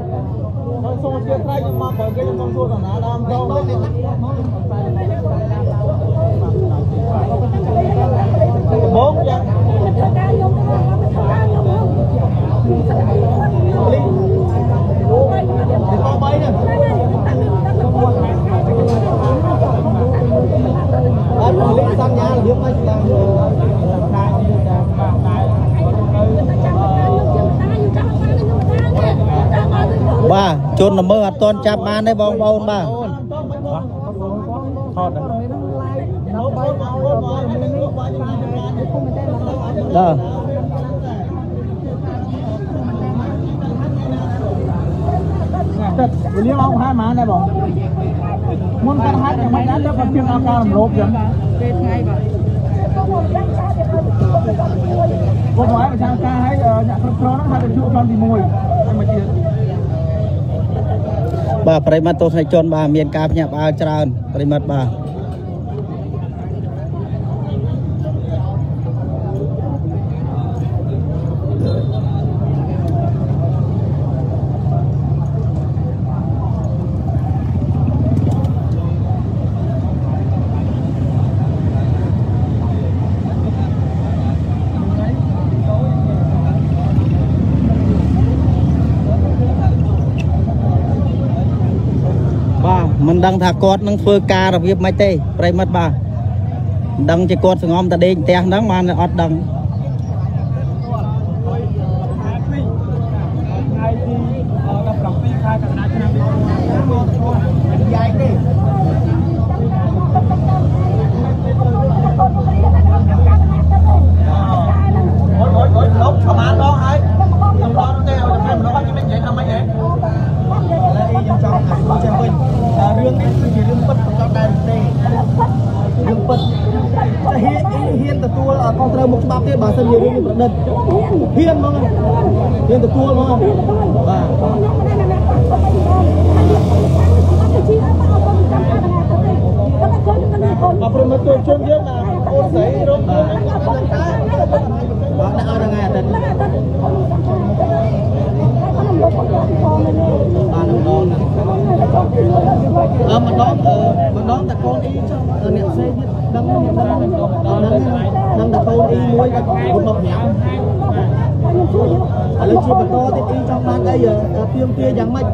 ba chôn là mơ hạt tôn chạp ban đấy bong bông ba đó liếc ông hai má này bỏ muốn con hát thì máy đắt cho con phim ao cao làm lốp vậy cô nói mà sao ca hay nhạc khớp khớp nó hay được chụp con thì mùi anh mà chia bà phải mất tôi hay chôn bà miền cáp nhà bà tràn phải mất bà đăng thà cột nâng phơi ca rồi việc mai tê phải mất ba đăng chỉ cột sừng om ta đen tè nắng mà ọt đăng รื่องนี้คือเรื่องปัดของเราได้เต้เรื่องปัดจะเฮียเฮียนแต่ตัวกองเตอร์มุกบับที่บาสเนียนี่ประเด็นเฮียนมั้งเฮียนแต่ตัวมั้งบ้าเอาประมาณตัวชนเยอะมาโอ้ใส่รถบ้าได้อะไรไงแต่บ้านน้องนะเออมันน้องเออมันน้องแต่คนอีช่เออเนี่ยเซ่ดังดังดังดังแต่คนอีมวยกับคนหมอกเหนียวอะไรชีพโตที่อีtrongนั้นได้เยอะเพียงเพียงยังไม่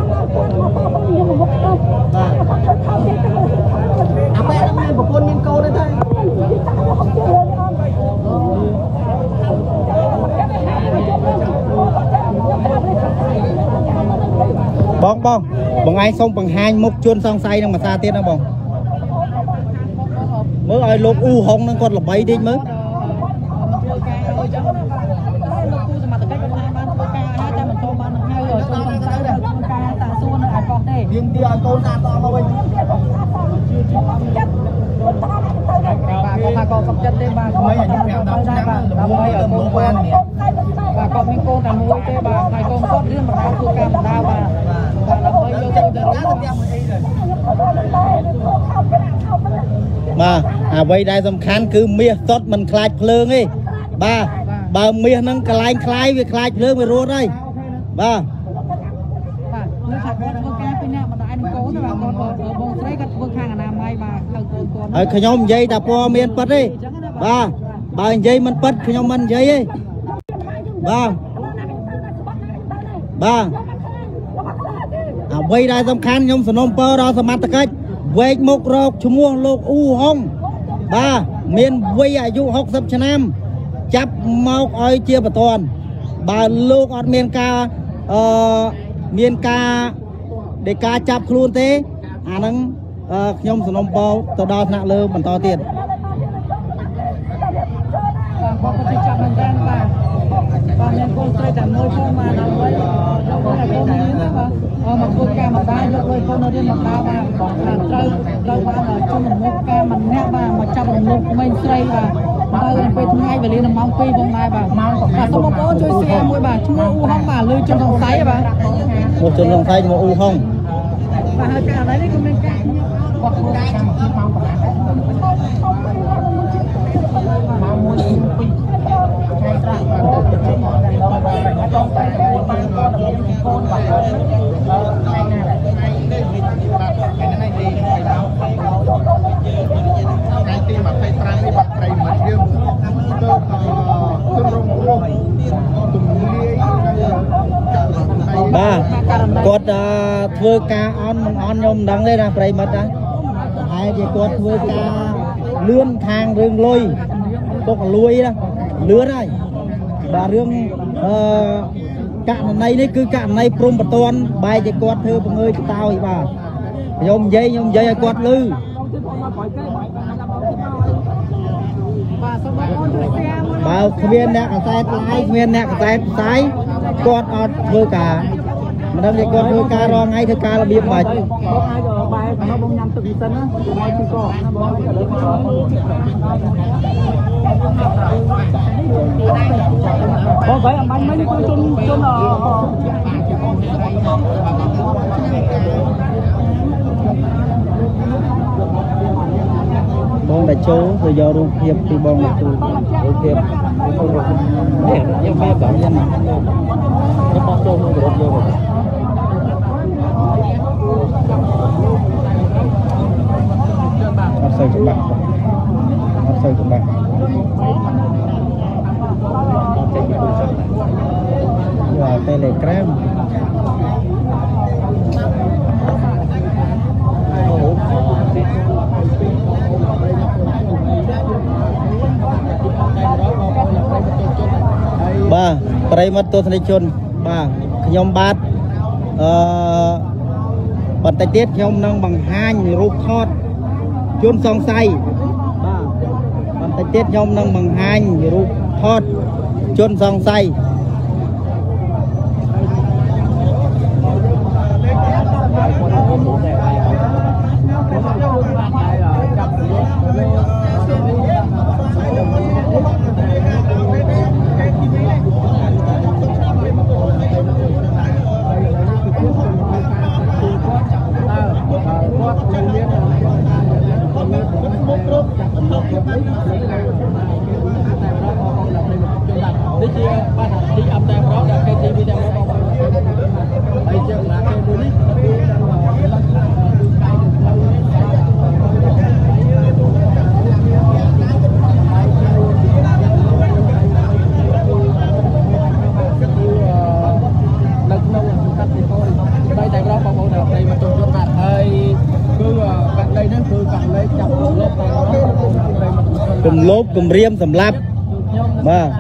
อาแปะนั่งเรียนกับคนมินโกได้ไหมบองบองบองไอ้ส่งบังไฮมุกชวนซองไซนั่งมาซาเตี้ยนะบองเมื่อไอ้ลูกอูหงนั่งกดหลบไปดิเมื่อยิงเดียวโดนตาต่อมาไปbà con cặp chân đây bà mấy anh em đóng đây bà đóng mấy ở mùa quan nè bà con những cô là nuôi cái bà hai con sót riêng mà đau cua cam đau bà bà làm mấy vô tôi để bà à vậy đây tầm khán cứ mía sót mình khai phơi ấy bà bà mía nâng khai khai về khai phơi về ruột đây bà ở khơi nhom dây đạp qua miền Bắc đi ba ba dây mình Bắc khơi nhom mình dây đi ba ba à quay đây tầm khán nhom sờ nôm pơ đó sờ mặt tắc cách quay một rọc chum muông lục u hong ba miền quayอายุหกสิบឆ្នាំ chắp mau oi chia bờ toàn ba lục ở miền ca miền ca để ca chắp luôn thế à nâng nhom sờ nôm pơ từ đó nặng lơ bẩn to tiền còn nhân con trai chẳng nuôi con mà nó mới đâu có là con như thế mà ờ mà con ca mà ba cho nuôi con nó đi mà ba mà là trâu trâu ba mà cho mình một ca mình nè ba mà cho mình một mình xây và ba lên quay thứ hai về lên làm mong phi vòng mai bà và xong một bố chơi xe mua bà chung u hông bà lươi chân thòng sáy bà một chân thòng sáy một u hông và hai cái đấy đấy con mình ca hoặc một ca mà mua phi ba cột thưa ca on on nhom đắng đây là phải mất á ai thì cột thưa ca lươn thang rừng lôi cột lùi đó lứa đây và riêng cạn này đấy cứ cạn này prom bật toàn bài chỉ quạt thưa mọi người tao thì bà nhôm dây nhôm dây quạt lư bà viên nè cả tay tay viên nè cả tay tay quạt ọt thưa cả mà đâm thì quạt thưa ca ro ngay thưa ca là biếc mà có phải anh mấy cái chân chân bông đại chỗ rồi giờ luôn hiệp thì bông là từ hiệp để những cái cảm nhân nó bao tô không được vô nó xây cho bạn nó xây cho bạn giờ telegram ប្រិមត្តទស្សនិកជនបាទខ្ញុំបាទអឺបន្តិចទៀតខ្ញុំនឹងបង្ហាញរូបថតជនសង្ស័យបាទបន្តិចទៀតខ្ញុំនឹងបង្ហាញរូបថតជនសង្ស័យនេះជាបាទទីអបតែប្រដល់គេទីវាតែមកហើយជាណាគេមួយនេះគំលបគំរាមសម្លាប់បាទ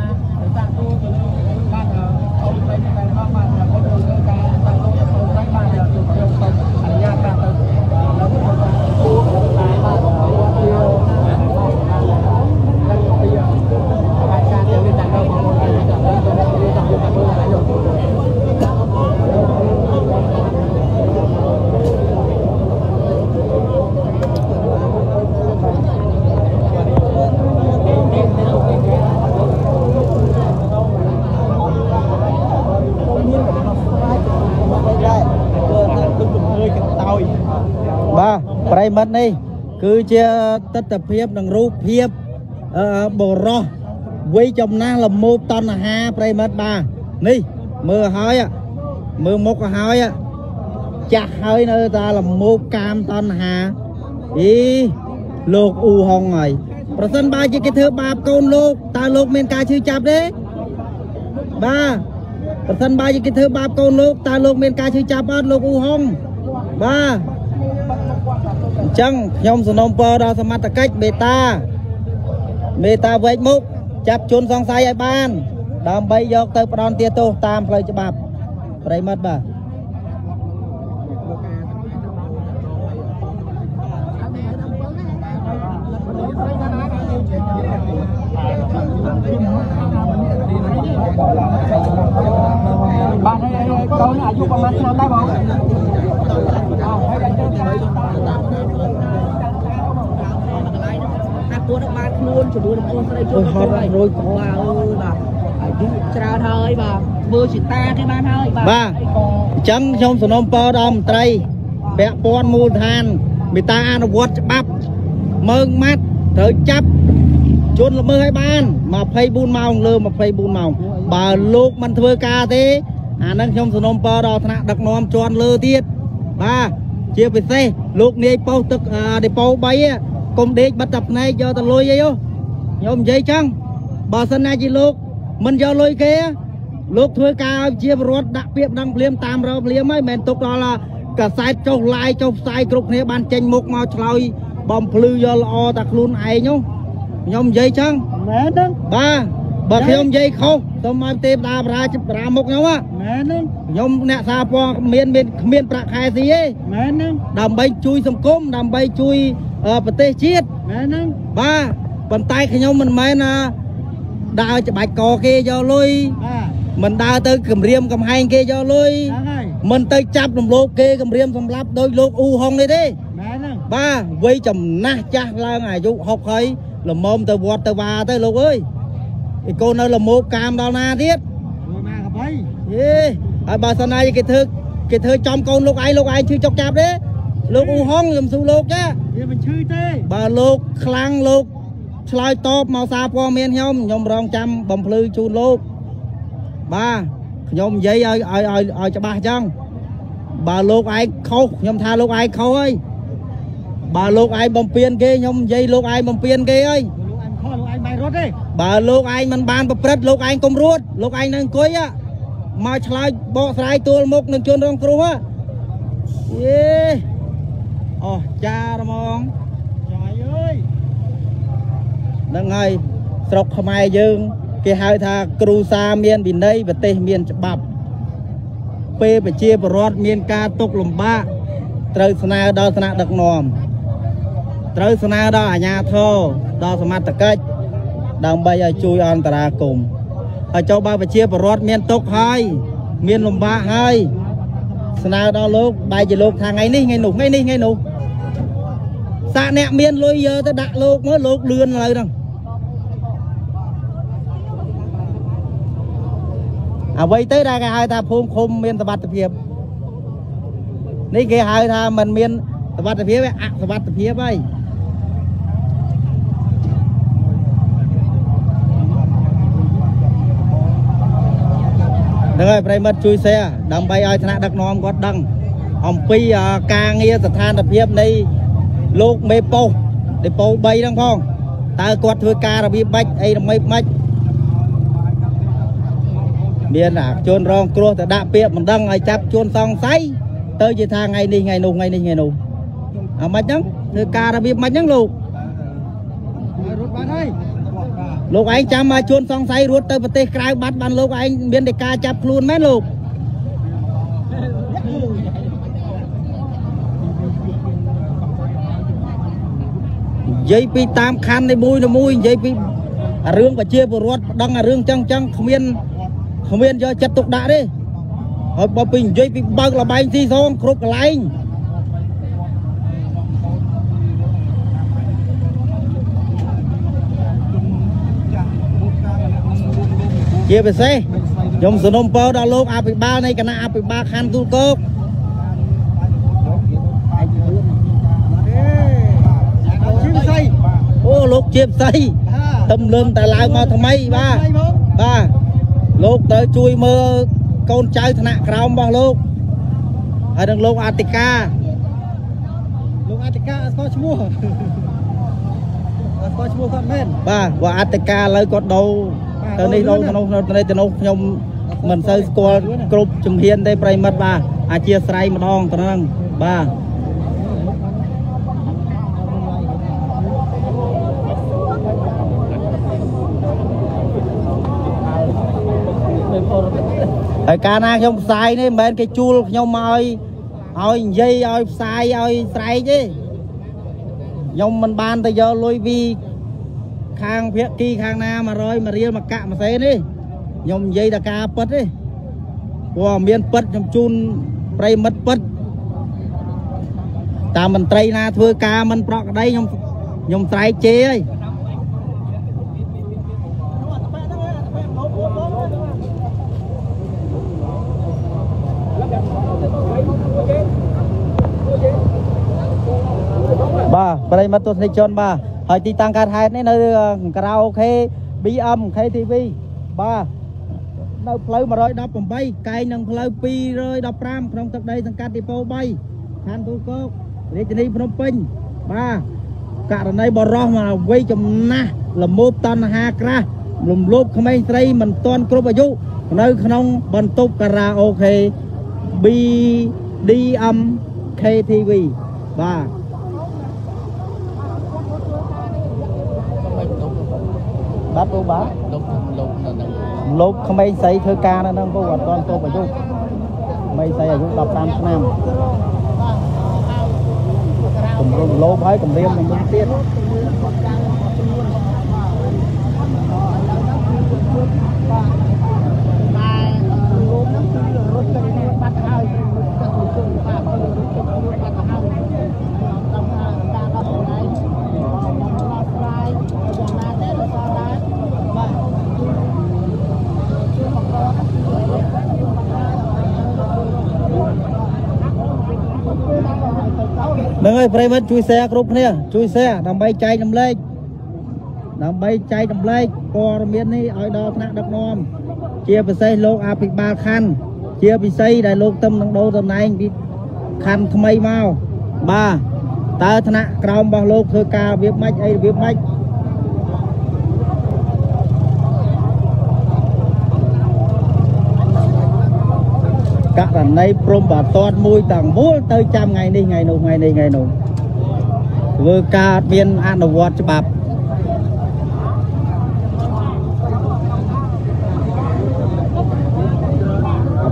បាទប្រិមិត្តនេះគឺជាទស្សនវិជ្ជានិងរូបភាពបរោះវ័យចំណាស់លមោបតណ្ហាប្រិមិត្តបាទនេះមើលហើយមើលមុខហើយចាស់ហើយនៅតែលមោបកាមតណ្ហាអីលោកអ៊ូហុងហើយប្រសិនបើជាគេធ្វើបាបកូនលោកតើលោកមានការឈឺចាប់ទេបាទប្រសិនបើជាគេធ្វើបាបកូនលោកតើលោកមានការឈឺចាប់អត់លោកអ៊ូហុងបាទអញ្ចឹងខ្ញុំសនំពរដល់សមត្ថកិច្ចបេតាមេតាវែកមុខចាប់ជនសង្ស័យឲ្យបានដើម្បីយកទៅផ្ដន់ទាទោសតាមផ្លូវច្បាប់ប្រិមិត្តបាទបាទហើយកូនអាយុប្រហែលឆ្នាំដែរបងហើយតែទៅទៅអាគួរនឹងបានខ្លួនជាមួយនឹងអូនស្រីជួយហត់ហើយរួយកលាអើយបាទអាយុច្រើនហើយបាទធ្វើជាតាគេបានហើយបាទបាទអញ្ចឹងខ្ញុំសនំពរដល់មន្ត្រីពាក់ព័ន្ធមូលដ្ឋានមេតាអនុវត្តច្បាប់មើងម៉ាត់ត្រូវចាប់ជនល្មើសឲ្យបានម្ភៃបួនម៉ោងលើម្ភៃបួនម៉ោងបើលោកមិនធ្វើការទេអានឹងខ្ញុំសនំពរដល់ថ្នាក់ដឹកនាំជាន់លើទៀតបាទជាពិសេសលោកនាយប៉ុស្តិ៍ទឹកដេប៉ូបីកុំដេកបិទតែភ្នែកយកទៅលុយអីខ្ញុំនិយាយចឹងបើសិនណាជាលោកមិនយកលុយគេលោកធ្វើការឲ្យជាពលរដ្ឋដាក់ពាក្យបណ្ដឹងភ្លាមតាមរកភ្លាមហើយមិនទុកដល់កសែតចុះឡាយចុះផ្សាយគ្រប់គ្នាបានចេញមុខមកឆ្លើយបំភ្លឺយកល្អតែខ្លួនឯងខ្ញុំនិយាយចឹងមែនទេបាទបើខ្ញុំនិយាយខុសសូមឲ្យទេវតាបរាជបរាមុខខ្ញុំមែនទេខ្ញុំអ្នកសារពណ៌មានមានគ្មានប្រាក់ខែស៊ីទេមែនទេដើម្បីជួយសង្គមដើម្បីជួយប្រទេសជាតិមែនទេបាទប៉ុន្តែខ្ញុំមិនមែនណាដើរច្បាច់កគេយកលុយមិនដើរទៅគម្រាមកំហែងគេយកលុយមិនទៅចាប់រំលោភគេគម្រាមសម្លាប់ដោយលោកអ៊ូហុងនេះទេមែនទេបាទវ័យចំណាស់ចាស់ឡើងអាយុហុកហើយល្មមទៅវត្តទៅវាទៅលោកអើយឯកូននៅលមោបកាមដល់ណាទៀតមួយម៉ាកបីយេហើយបើសិនណាគេធ្វើគេធ្វើចំកូនលោកឯងលោកឯងឈឺចុកចាប់ទេលោកអ៊ូហុងខ្ញុំស៊ូលោកចាវាមិនឈឺទេបើលោកខ្លាំងលោកឆ្លើយតបមកសារព័ត៌មានខ្ញុំខ្ញុំរងចាំបំភ្លឺជូនលោកបាទខ្ញុំនិយាយឲ្យឲ្យឲ្យឲ្យច្បាស់ចឹងបើលោកឯងខុសខ្ញុំថាលោកឯងខុសហើយបើលោកឯងបំពេញគេខ្ញុំនិយាយលោកឯងបំពេញគេហើយលោកឯងខុសលោកឯងបាយរត់ទេបើលោកឯងមិនបានប្រព្រឹត្តលោកឯងកុំរត់លោកឯងនៅអង្គុយមកឆ្លើយបកស្រាយទួលមុខនឹងជនរងគ្រោះយេអូចារហ្មងចាយអើយហ្នឹងហើយស្រុកខ្មែរយើងគេហៅថាគ្រូសាមានវិន័យប្រទេសមានច្បាប់ពេលប្រជាពលរដ្ឋមានការទុកលំបាកត្រូវស្នើដល់ថ្នាក់ដឹកនាំត្រូវស្នើដល់អាជ្ញាធរដល់សមត្ថកិច្ចដើម្បីឲ្យជួយអន្តរាគមន៍ហើយចូលបើប្រជាពលរដ្ឋមានទុកហើយមានលំបាកហើយស្នើដល់លោកបែរជាលោកថាថ្ងៃនេះថ្ងៃនោះថ្ងៃនេះថ្ងៃនោះសាក់អ្នកមានលុយយកទៅដាក់លោកមើលលោកលឿនឥឡូវហ្នឹងអ្វីទៅដែលគេហៅថាភូមិឃុំមានសុវត្ថិភាពនេះគេហៅថាมันមានសុវត្ថិភាពអសុវត្ថិភាពហើយហ្នឹងហើយប្រិមិត្តជួយ share ដើម្បីឲ្យថ្នាក់ដឹកនាំគាត់ដឹងអំពីការងារស្ថានភាពនៃលោកមេប៉ុស្តិ៍ដេប៉ូបីហ្នឹងផងតើគាត់ធ្វើការរបៀបម៉េចអីដើម្បីម៉េចមានអាជនរងគ្រោះទៅដាក់ពាក្យមិនដឹងឲ្យចាប់ជួនសង្ស័យទៅជាថាថ្ងៃនេះថ្ងៃនោះថ្ងៃនេះថ្ងៃនោះអាម៉េចហ្នឹងធ្វើការរបៀបម៉េចហ្នឹងលោករត់បានហើយលោកឯងចាំមកជួនសង្ស័យរត់ទៅប្រទេសក្រៅបាត់បានលោកឯងមានតែការចាប់ខ្លួនមែនលោកនិយាយពីតាមខណ្ឌនៃមួយនៃមួយនិយាយពីរឿងប្រជាពលរដ្ឋដឹងអារឿងចឹងចឹងគ្មានគ្មានយកចិត្តទុកដាក់ទេហើយបើពីនិយាយពីបើកលបែងទីសងគ្រប់កន្លែងជាពិសេសខ្ញុំសនំពរដល់លោកអភិបាលនៃគណៈអភិបាលខណ្ឌទូលគោកអូលោកជាផ្សៃទំលឹមតែឡើងមកថ្មីបាទបាទលោកត្រូវជួយមើលកូនចៅថ្នាក់ក្រោមរបស់លោកហើយនឹងលោកអធិការលោកអធិការអត់ស្គាល់ឈ្មោះអត់ស្គាល់ឈ្មោះគាត់មែនបាទបើអធិការឥឡូវគាត់ដូរទៅនេះដូរទៅនោះទៅទៅនោះខ្ញុំមិនសូវស្គាល់គ្រប់ជំហានទេប្រិមិត្តបាទអធិស្ឋានម្ដងទៅហ្នឹងបាទហើយកាលណាខ្ញុំផ្សាយនេះមិនមែនគេជួលខ្ញុំមកឲ្យឲ្យនិយាយឲ្យផ្សាយឲ្យស្រែកទេខ្ញុំមិនបានទៅយកលុយពីខាងភាគីខាងណាមួយរយមួយរៀលមកកាក់មួយសេនទេខ្ញុំនិយាយតែការពិតទេព្រោះមានពិតខ្ញុំជូនប្រិមិត្តពិតតាមមន្ត្រីណាធ្វើការមិនប្រក្រតីខ្ញុំខ្ញុំស្រែកជេរហើយបាទប្រិមិត្តទស្សនិកជនបាទហើយទីតាំងកើតហេតុនេះនៅការ៉ាអូខេ ប៊ី អឹម ខេ ធី វី បាទនៅផ្លូវមួយដប់ប្រាំបីកែងនឹងផ្លូវពីរដប់ប្រាំក្នុងទឹកដីសង្កាត់ទីពោបីខណ្ឌទូលគោករាជធានីភ្នំពេញបាទករណីបរោះមកវ័យចំណាស់លមោបតណ្ហាក្រាស់លំលោភក្មេងស្រីមិនទាន់គ្រប់អាយុនៅក្នុងបន្ទប់ការ៉ាអូខេ ប៊ី ឌី អឹម ខេ ធី វី បាទបាត់ពូបាទលោកលោកលោកក្មេងស្រីធ្វើការនៅហ្នឹងពូអត់ទាន់គ្រប់អាយុក្មេងស្រីអាយុដប់ប្រាំឆ្នាំគម្រោងលោបហើយគម្រាមនឹងវិញទៀតនឹងហើយប្រិមិត្តជួយ share គ្រប់គ្នាជួយ share ដើម្បីចែករំលែកដើម្បីចែករំលែកព័ត៌មាននេះឲ្យដល់ថ្នាក់ដឹកនាំជាពិសេសលោកអភិបាលខណ្ឌជាពិសេសដែលលោកទឹមនឹងដូរតំណែងពីខណ្ឌថ្មីមកបាទតើថ្នាក់ក្រោមរបស់លោកធ្វើការរបៀបម៉េចអីរបៀបម៉េចករណីព្រំបាតតមួយទាំងមូលទៅចាំថ្ងៃនេះថ្ងៃនោះថ្ងៃនេះថ្ងៃនោះធ្វើការមានអនុវត្តច្បាប់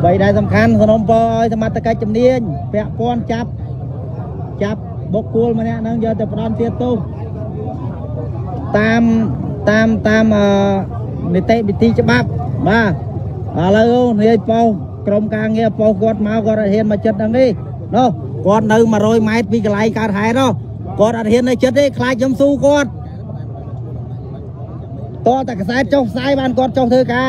បីដែលសំខាន់សនំពរឲ្យសមត្ថកិច្ចជំនាញពាក់ព័ន្ធចាប់ចាប់បុគ្គលម្នាក់ហ្នឹងយកទៅផ្ដន់ទៀតទោសតាមតាមតាមនីតិវិធីច្បាប់បាទឥឡូវនាយប៉ោក្រុមការងារប៉ោគាត់មកគាត់អត់ហ៊ានមកចិត្តហ្នឹងទេនោះគាត់នៅmột trămម៉ែត្រពីកន្លែងកើតហេតុនោះគាត់អត់ហ៊ាននៅចិត្តទេខ្លាចខ្ញុំស៊ូគាត់តតែកសែតចុះផ្សាយបានគាត់ចុះធ្វើការ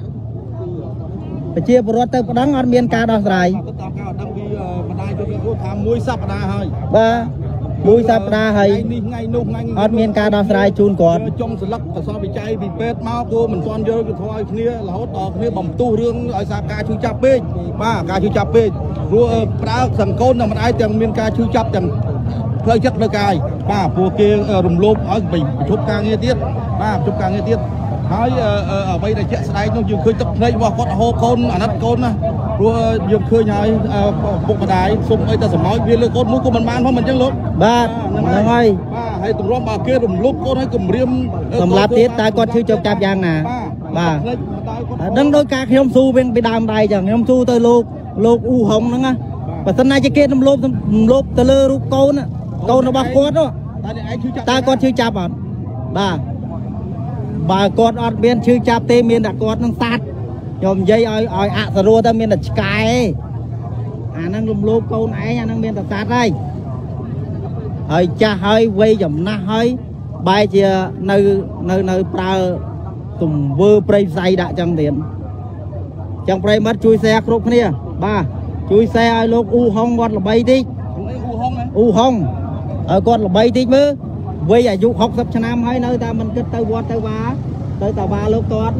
ប្រជាពលរដ្ឋទៅប្តឹងអត់មានការដោះស្រាយតាមការដឹងពីបណ្ដាញជនរងថាមួយសប្តាហ៍ហើយបាទមួយសប្តាហ៍ហើយនេះថ្ងៃនោះថ្ងៃអត់មានការដោះស្រាយជូនគាត់ចុងស្លឹកកសលវិច័យពីពេទ្យមកគោមិនទាន់យកទៅធ្វើឲ្យគ្នារហូតដល់គ្នាបំទុះរឿងឲ្យសារការឈឺចាប់ពេកបាទការឈឺចាប់ពេកព្រោះប្រើសង្កូនតែមិនអាចទាំងមានការឈឺចាប់ទាំងផ្លូវចិត្តផ្លូវកាយបាទព្រោះគេរំលោភឲ្យប្រជុំការងារទៀតបាទប្រជុំការងារទៀតហើយអ្វីដែលជាក់ស្ដែងនោះយើងឃើញទឹកភ្នែករបស់គាត់ហូរកូនអាណិតកូនណាព្រោះយើងឃើញហើយពុកម្ដាយសុំអីតែសម្ោចវាលើកូនមួយក៏មិនបានផងមិនអញ្ចឹងលោកបាទហ្នឹងហើយបាទហើយទម្រាំបើគេរំលោភកូនឲ្យគម្រាមសម្រាប់ទៀតតើគាត់ឈឺចុកចាប់យ៉ាងណាបាទដឹងដោយការខ្ញុំស៊ូវិញពីដើមដៃចឹងខ្ញុំស៊ូទៅលោកលោកអ៊ូហុងហ្នឹងណាបើសិនណាជាគេរំលោភរំលោភទៅលើរូបកូនកូនរបស់គាត់នោះតើគាត់ឈឺចាប់អត់បាទបើគាត់អត់មានឈឺចាប់ទេមានតែគាត់នឹងសាត់ខ្ញុំនិយាយឲ្យឲ្យអសរោទៅមានតែឆ្កែអាហ្នឹងរំលោភកូនឯងអាហ្នឹងមានតែសាត់ហើយហើយចាស់ហើយវ័យចំណាស់ហើយបែរជានៅនៅនៅប្រើទង្វើព្រៃផ្សៃដាក់ចឹងទៀតចឹងប្រិមិត្តជួយแชร์គ្រប់គ្នាបាទជួយแชร์ឲ្យលោកអ៊ូហុងគាត់ល្បីតិចអ៊ូហុងឲ្យគាត់ល្បីតិចមើលវ័យអាយុหกสิบឆ្នាំហើយនៅតែមិនគិតទៅវត្តទៅវាទៅតាវាលោកគាត់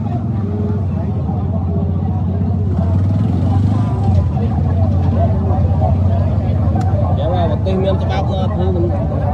យ៉ាងណាប្រទេសមានច្បាប់ធ្វើមិន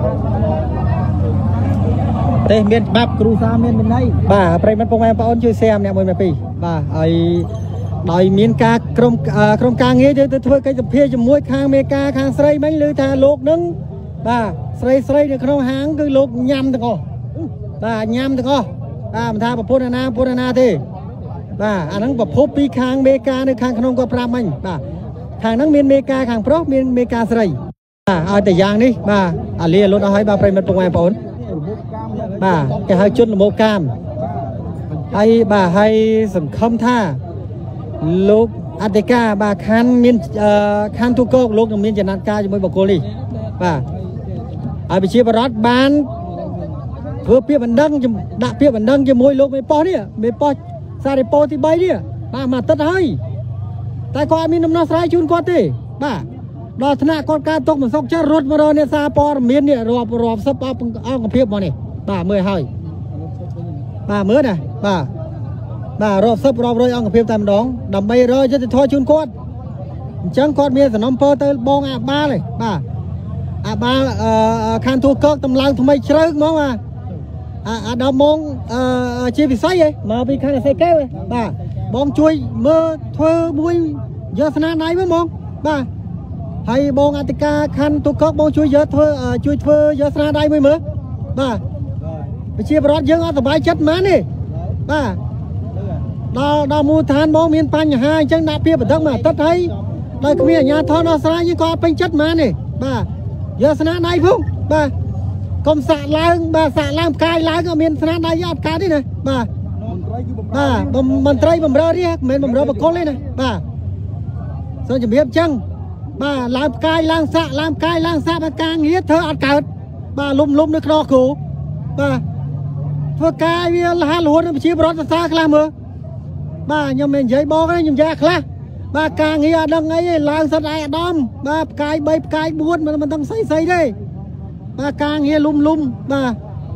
ប្រទេសមានច្បាប់គ្រូសាមានវិន័យបាទប្រិយមិត្តពុកម៉ែបងប្អូនជួយแชร์ម្នាក់មួយម្នាក់ពីរបាទហើយដោយមានការក្រុមក្រុមការងារទៅធ្វើកិច្ចសភាជាមួយខាងមេការខាងស្រីមិញឮថាលោកនឹងបាទស្រីស្រីនៅក្នុងហាងគឺលោកញ៉ាំទាំងអស់បាទញ៉ាំទាំងអស់បាទមិនថាប្រពន្ធណាប្រពន្ធណាទេបាទអាហ្នឹងប្រភពពីខាងមេការនៅខាងក្នុងគាត់ប្រាប់មិញបាទខាងហ្នឹងមានមេការខាងប្រុសមានមេការស្រីបាទឲ្យតែយ៉ាងនេះបាទអាលីលុតអស់ហើយបាទប្រិយមិត្តពុកម៉ែបងប្អូនបាទគេហៅជនលំោកាមហើយបាទហើយសង្ឃឹមថាលោកអធិការបាទខានមានខានទូកោកលោកនឹងមានចំណាត់ការជាមួយបុគ្គលនេះបាទហើយប្រជាពលរដ្ឋបានធ្វើពាក្យបណ្ដឹងដាក់ពាក្យបណ្ដឹងជាមួយលោកមេប៉ោះនេះមេប៉ោះសារ៉េប៉ូទីបីនេះបាទមួយអាទិត្យហើយតែគាត់អត់មានដំណោះស្រាយជូនគាត់ទេបាទដល់ថ្នាក់គាត់ការຕົកមិនសុខចិត្តរត់មករកអ្នកសារព័ត៌មាននេះរាប់រាប់សិបអង្គភាពមកនេះបាទមើលហើយបាទមើលណាបាទបាទរាប់សិបរាប់រយអង្គភាពតែម្ដងដើម្បីរកយុត្តិធម៌ជូនគាត់អញ្ចឹងគាត់មានសំណពើទៅបងអាបាលទេបាទអាបាលខានទូកកតម្លើងថ្មីជ្រៅហ្មងអាអាដល់ម៉ោងជាពិសេសហ៎មកពីខាងសេកែវបាទបងជួយមើលធ្វើមួយយកស្នាដៃមើលហ្មងបាទហើយបងអធិការខានទូកកបងជួយយកធ្វើជួយធ្វើយកស្នាដៃមួយមើលបាទប្រជាពលរដ្ឋយើងអត់សប្បាយចិត្តហ្មងទេបាទដល់ដល់មូលដ្ឋានបងមានបញ្ហាអញ្ចឹងដាក់ពាក្យបណ្ដឹងមួយអាទិត្យហើយដោយគ្មានអាជ្ញាធរដោះស្រាយយើងក៏អត់ពេញចិត្តហ្មងទេបាទយកស្នាដៃផងបាទកុំសាក់ឡើងបាទសាក់ឡើងផ្កាយឡើងក៏មានស្នាដៃអត់កើតទេណាបាទបាទមន្ត្រីបំរើនេះមិនមែនបំរើបកគលទេណាបាទសូមជម្រាបអញ្ចឹងបាទឡើងផ្កាយឡើងសាក់ឡើងផ្កាយឡើងសាក់តែការងារធ្វើអត់កើតបាទលុំលុំនៅក្នុងគ្រូបាទធ្វើការវាលះរហូតនឹងប្រជាពលរដ្ឋសរសើរខ្លះមើលបាទខ្ញុំមិននិយាយបងទេខ្ញុំនិយាយខ្លះបាទការងារអត់ដឹងអីទេឡើងសិតឯអាដាមបាទផ្កាយបីផ្កាយបួនមិនមិនដឹងស្អីស្អីទេបាទការងារលុំលុំបាទ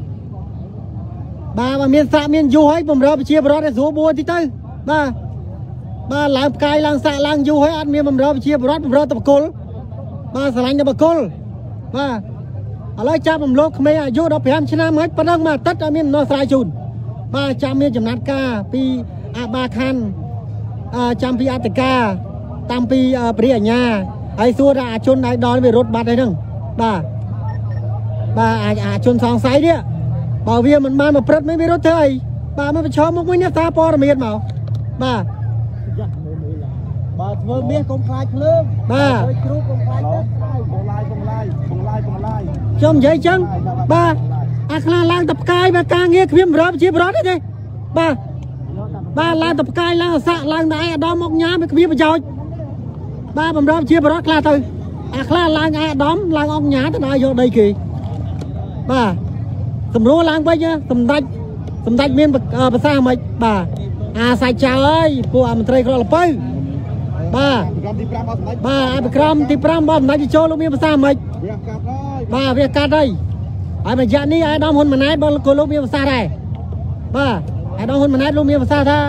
បាទបើមានសាក់មានយូរហើយបំរើប្រជាពលរដ្ឋឲ្យស្រួលបួនតិចទៅបាទបាទឡើងផ្កាយឡើងសាក់ឡើងយូរហើយអត់មានបំរើប្រជាពលរដ្ឋបំរើតែបកគលបាទស្រឡាញ់តែបកគលបាទឥឡូវចាប់រំលោភក្មេងអាយុដប់ប្រាំឆ្នាំហើយប៉ុណ្ណឹងមួយអាទិត្យអត់មានដំណោះស្រាយជូនបាទចាំមានចំណាត់ការពីអាបាខានចាំពីអធិការតាមពីព្រះអាជ្ញាហើយសួរថាអាជនដៃដល់វារត់បាត់ហើយហ្នឹងបាទបាទអាជនសង្ស័យនេះបើវាមិនបានមកព្រឹត្តមិនវារត់ធ្វើអីបាទមកប្រឈមមុខមួយនេះសារព័ត៌មានមកបាទ bà vừa miếng công khai lương ba cru công khai bông lai bông lai bông lai bông lai trong giấy trắng ba à khla lang tập cai ba ca nghe phim rồi chia rồi đấy ba ba lang tập cai lang xạ lang đại đom một nhá mấy phim rồi ba bầm rồi chia rồi khla từ à khla lang ai đom lang ông nhá tới đây vô đây kì ba sầm rúa lang bây nhá sầm đạch sầm đạch miên bờ xa mày ba à sai chào ơi cô ăn trai rồi là bơi ba ba bị cram thì cram bom nói cho lúc miên bờ xa mày ba việc cắt đây ai mà dạ ní ai đom hôn mà nãy bao cô lúc miên bờ xa này ba ai đom hôn mà nãy lúc miên bờ xa tha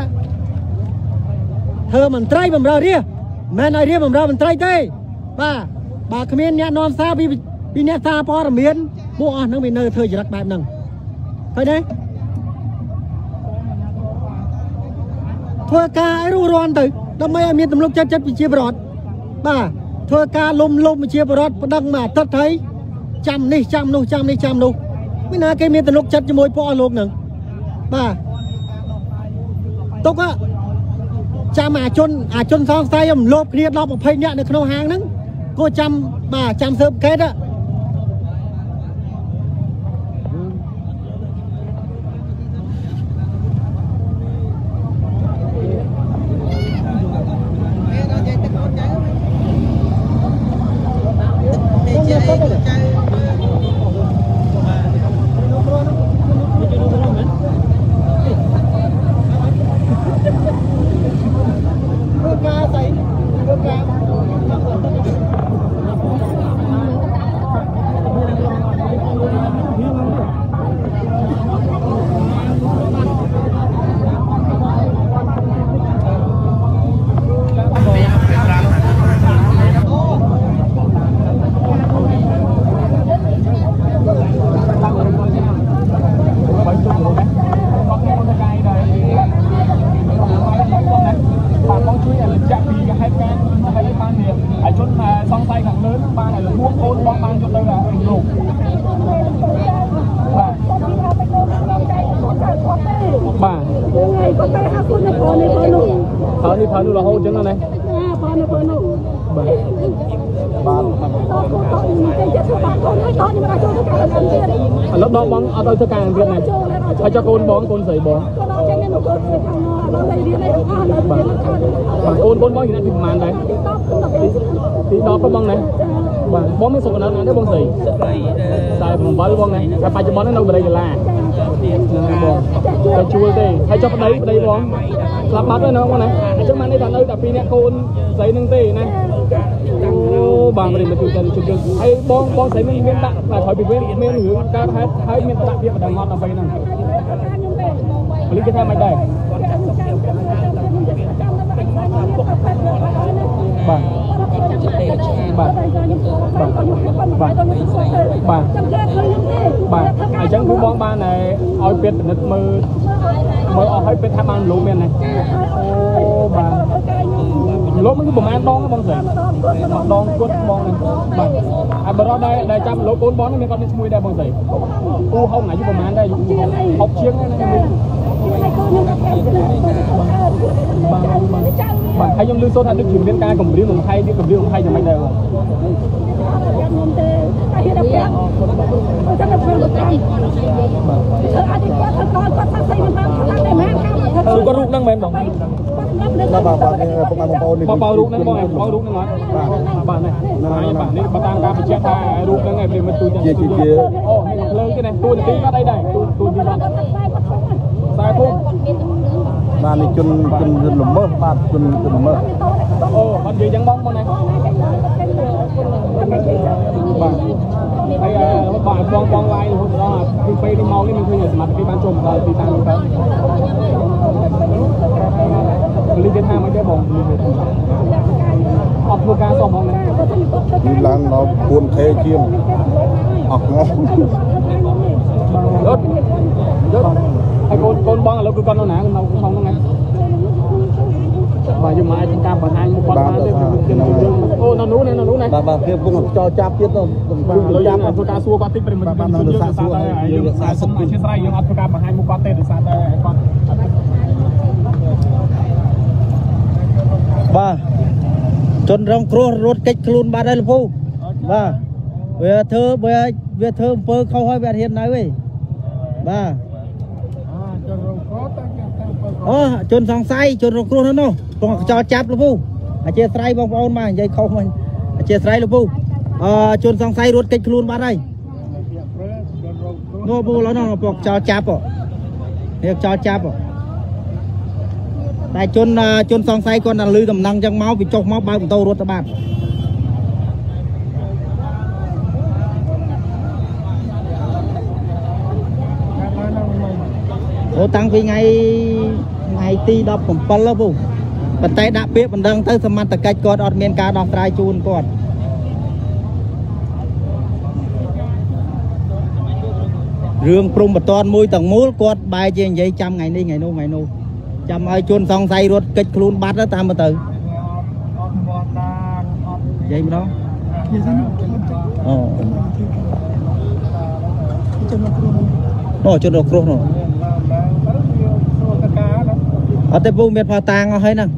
thơ mình trai bầm rồi đi mẹ nói đi bầm rồi mình trai tê ba bà cái miên nhá non xa bị bị nhá xa po là miên mua nó bị nơi thời giờ đặt bài nằng thấy đấy thưa ca ấy ru ron từ đâm mấy em miên tầm lúc chết chết bị chia bọt ba thưa ca lùm lùm chia bọt đằng mà thật thấy trăm đi trăm luôn trăm đi trăm luôn mấy na cái miên tầm lúc chết cho môi po luôn nè ba tốt á cha mà chôn à chôn xong say em lốp kia đọc một phây nhẹ được nô hàng nứng cô trăm bà trăm sớm kết á lớp đó bóng ở đây tất cả việc này phải cho con bóng con sấy bóng con con bóng thì nó bị màn đấy thì đó có bóng này bóng mới sụp nó nó bóng sấy tại bóng bóng này cái phải cho bóng nó đâu đây là cái chua tê hay cho cái đấy cái đấy bóng làm bắt đấy nó không này trước mặt đây thằng ơi đặt pin nè con sấy nâng tê này bằng cái mà chụp chân chụp chân hay bong bong sấy mình miên tặng và khỏi bị miên miên hướng ca hay hay miên tặng việc đang ngon là vậy nè lấy cái tham mày đây bằng bằng bằng bằng bằng ai chẳng cứ bong ba này oi pet nứt mơ mơ oi pet tham ăn lúa miên này bằng lốp mấy cái bùm ăn đón nó bong sấy đón quất bong này bằng à bữa đó đây đây trăm lỗ bốn bón nó mới con đi mui đây bong sấy u không này chứ bùm ăn đây học chiếng này bằng hay trong lương số thành được chuyển viên ca cùng riêng đồng thay đi cùng riêng đồng thay cho mày đều ừ có rút năng mềm đồng nó bảo bảo cái công an bông bông bao bao rút năng bao em bao rút năng nói bạn này hai bạn này bạn đang ca bị chết tha rút năng ngày về mình tôi chia chia chia ô mình ngọc lơ cái này tôi tí ra đây này tôi tôi đi vào sai không bạn này chun chun chun lùm mơ bạn chun chun lùm mơ ô bạn gì trắng bóng con này bạn hay bạn bong bong lai hôm đó đi bay đi mau đi mình thuê nhà mặt cái ban trộm rồi đi tăng nữa đi đến hai mấy cái bóng học một ca xong không này đi lang nó buồn thế chiêm học ngon rớt rớt hay con con bóng là lâu cứ con nó nã con đâu cũng không nghe và nhưng mà ai cũng cam bằng hai một con ba ô nó nú này nó nú này bà bà kia cũng cho chắp tiếp đâu rồi chắp mà tôi ca xua qua tích mình mình mình mình xa xua nhưng xa xua mà chia sẻ nhưng mà tôi cam bằng hai một con tên được xa đây con ba จนรองครัวรถกิจคลุนบ้านได้หรือผู้บ้าเวลาเธอเวลาเวลาเธอเปิดเข้าให้แบบเห็นไหนเว้ยบ้าอ๋อจนสองไซจนรองครัวนั่นเนาะตรงจอจับหรือผู้อาเจียไซบองบอลมาใหญ่เข้ามาอาเจียไซหรือผู้อ่าจนสองไซรถกิจคลุนบ้านได้โน่ผู้แล้วเนาะปอกจอจับอ่ะเรียกจอจับอ่ะแต่จนจนสองไซก่อนนั่นลือตำนังจังเมาไปจกเมาบ้านโตรถตะบ้านโอ้ตั้งปีไงไงตีดอกผมปลแล้วปุ๊บปัจจัยดับเปี้ยมันดังเท่าสมันตะไกกอดอดเมียนกาดอกตรายจูนกอดเรื่องปรุงบัตรมวยต่างมูลกอดใบเจียงใหญ่จำไงนี่ไงโน่ไงโน่จำไอ้ชนสองไซรถกิจคลุนบัตรแล้วตามมาตื่นใหญ่ไหมน้องอ๋อโน่จนดอกครุโน่เอาแต่ปูเมียพอตางเอาให้นั่ง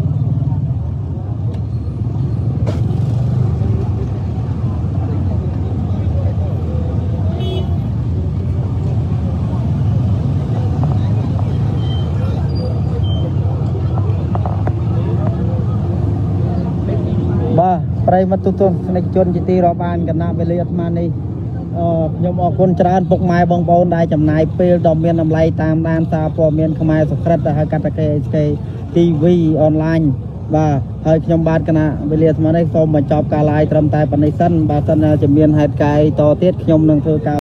บ้าไปมาตุตุนในจนจิตีรอบานกันนะไปเลียดมานี่ยมออกคนจราปกไม้บองบอลได้จำนายเปลดอมเมียนลำไรตามด้านซาปอเมียนขมายสุขรัตหกัตเกสเกทีวีออนไลน์บ้าเฮ้ยยมบาดกันนะไปเลียดมาในโซมมาจอบกาลายตรมตายปนิสันบาสันจะเมียนเหตุการณ์ต่อเทียดยมนังเธอกา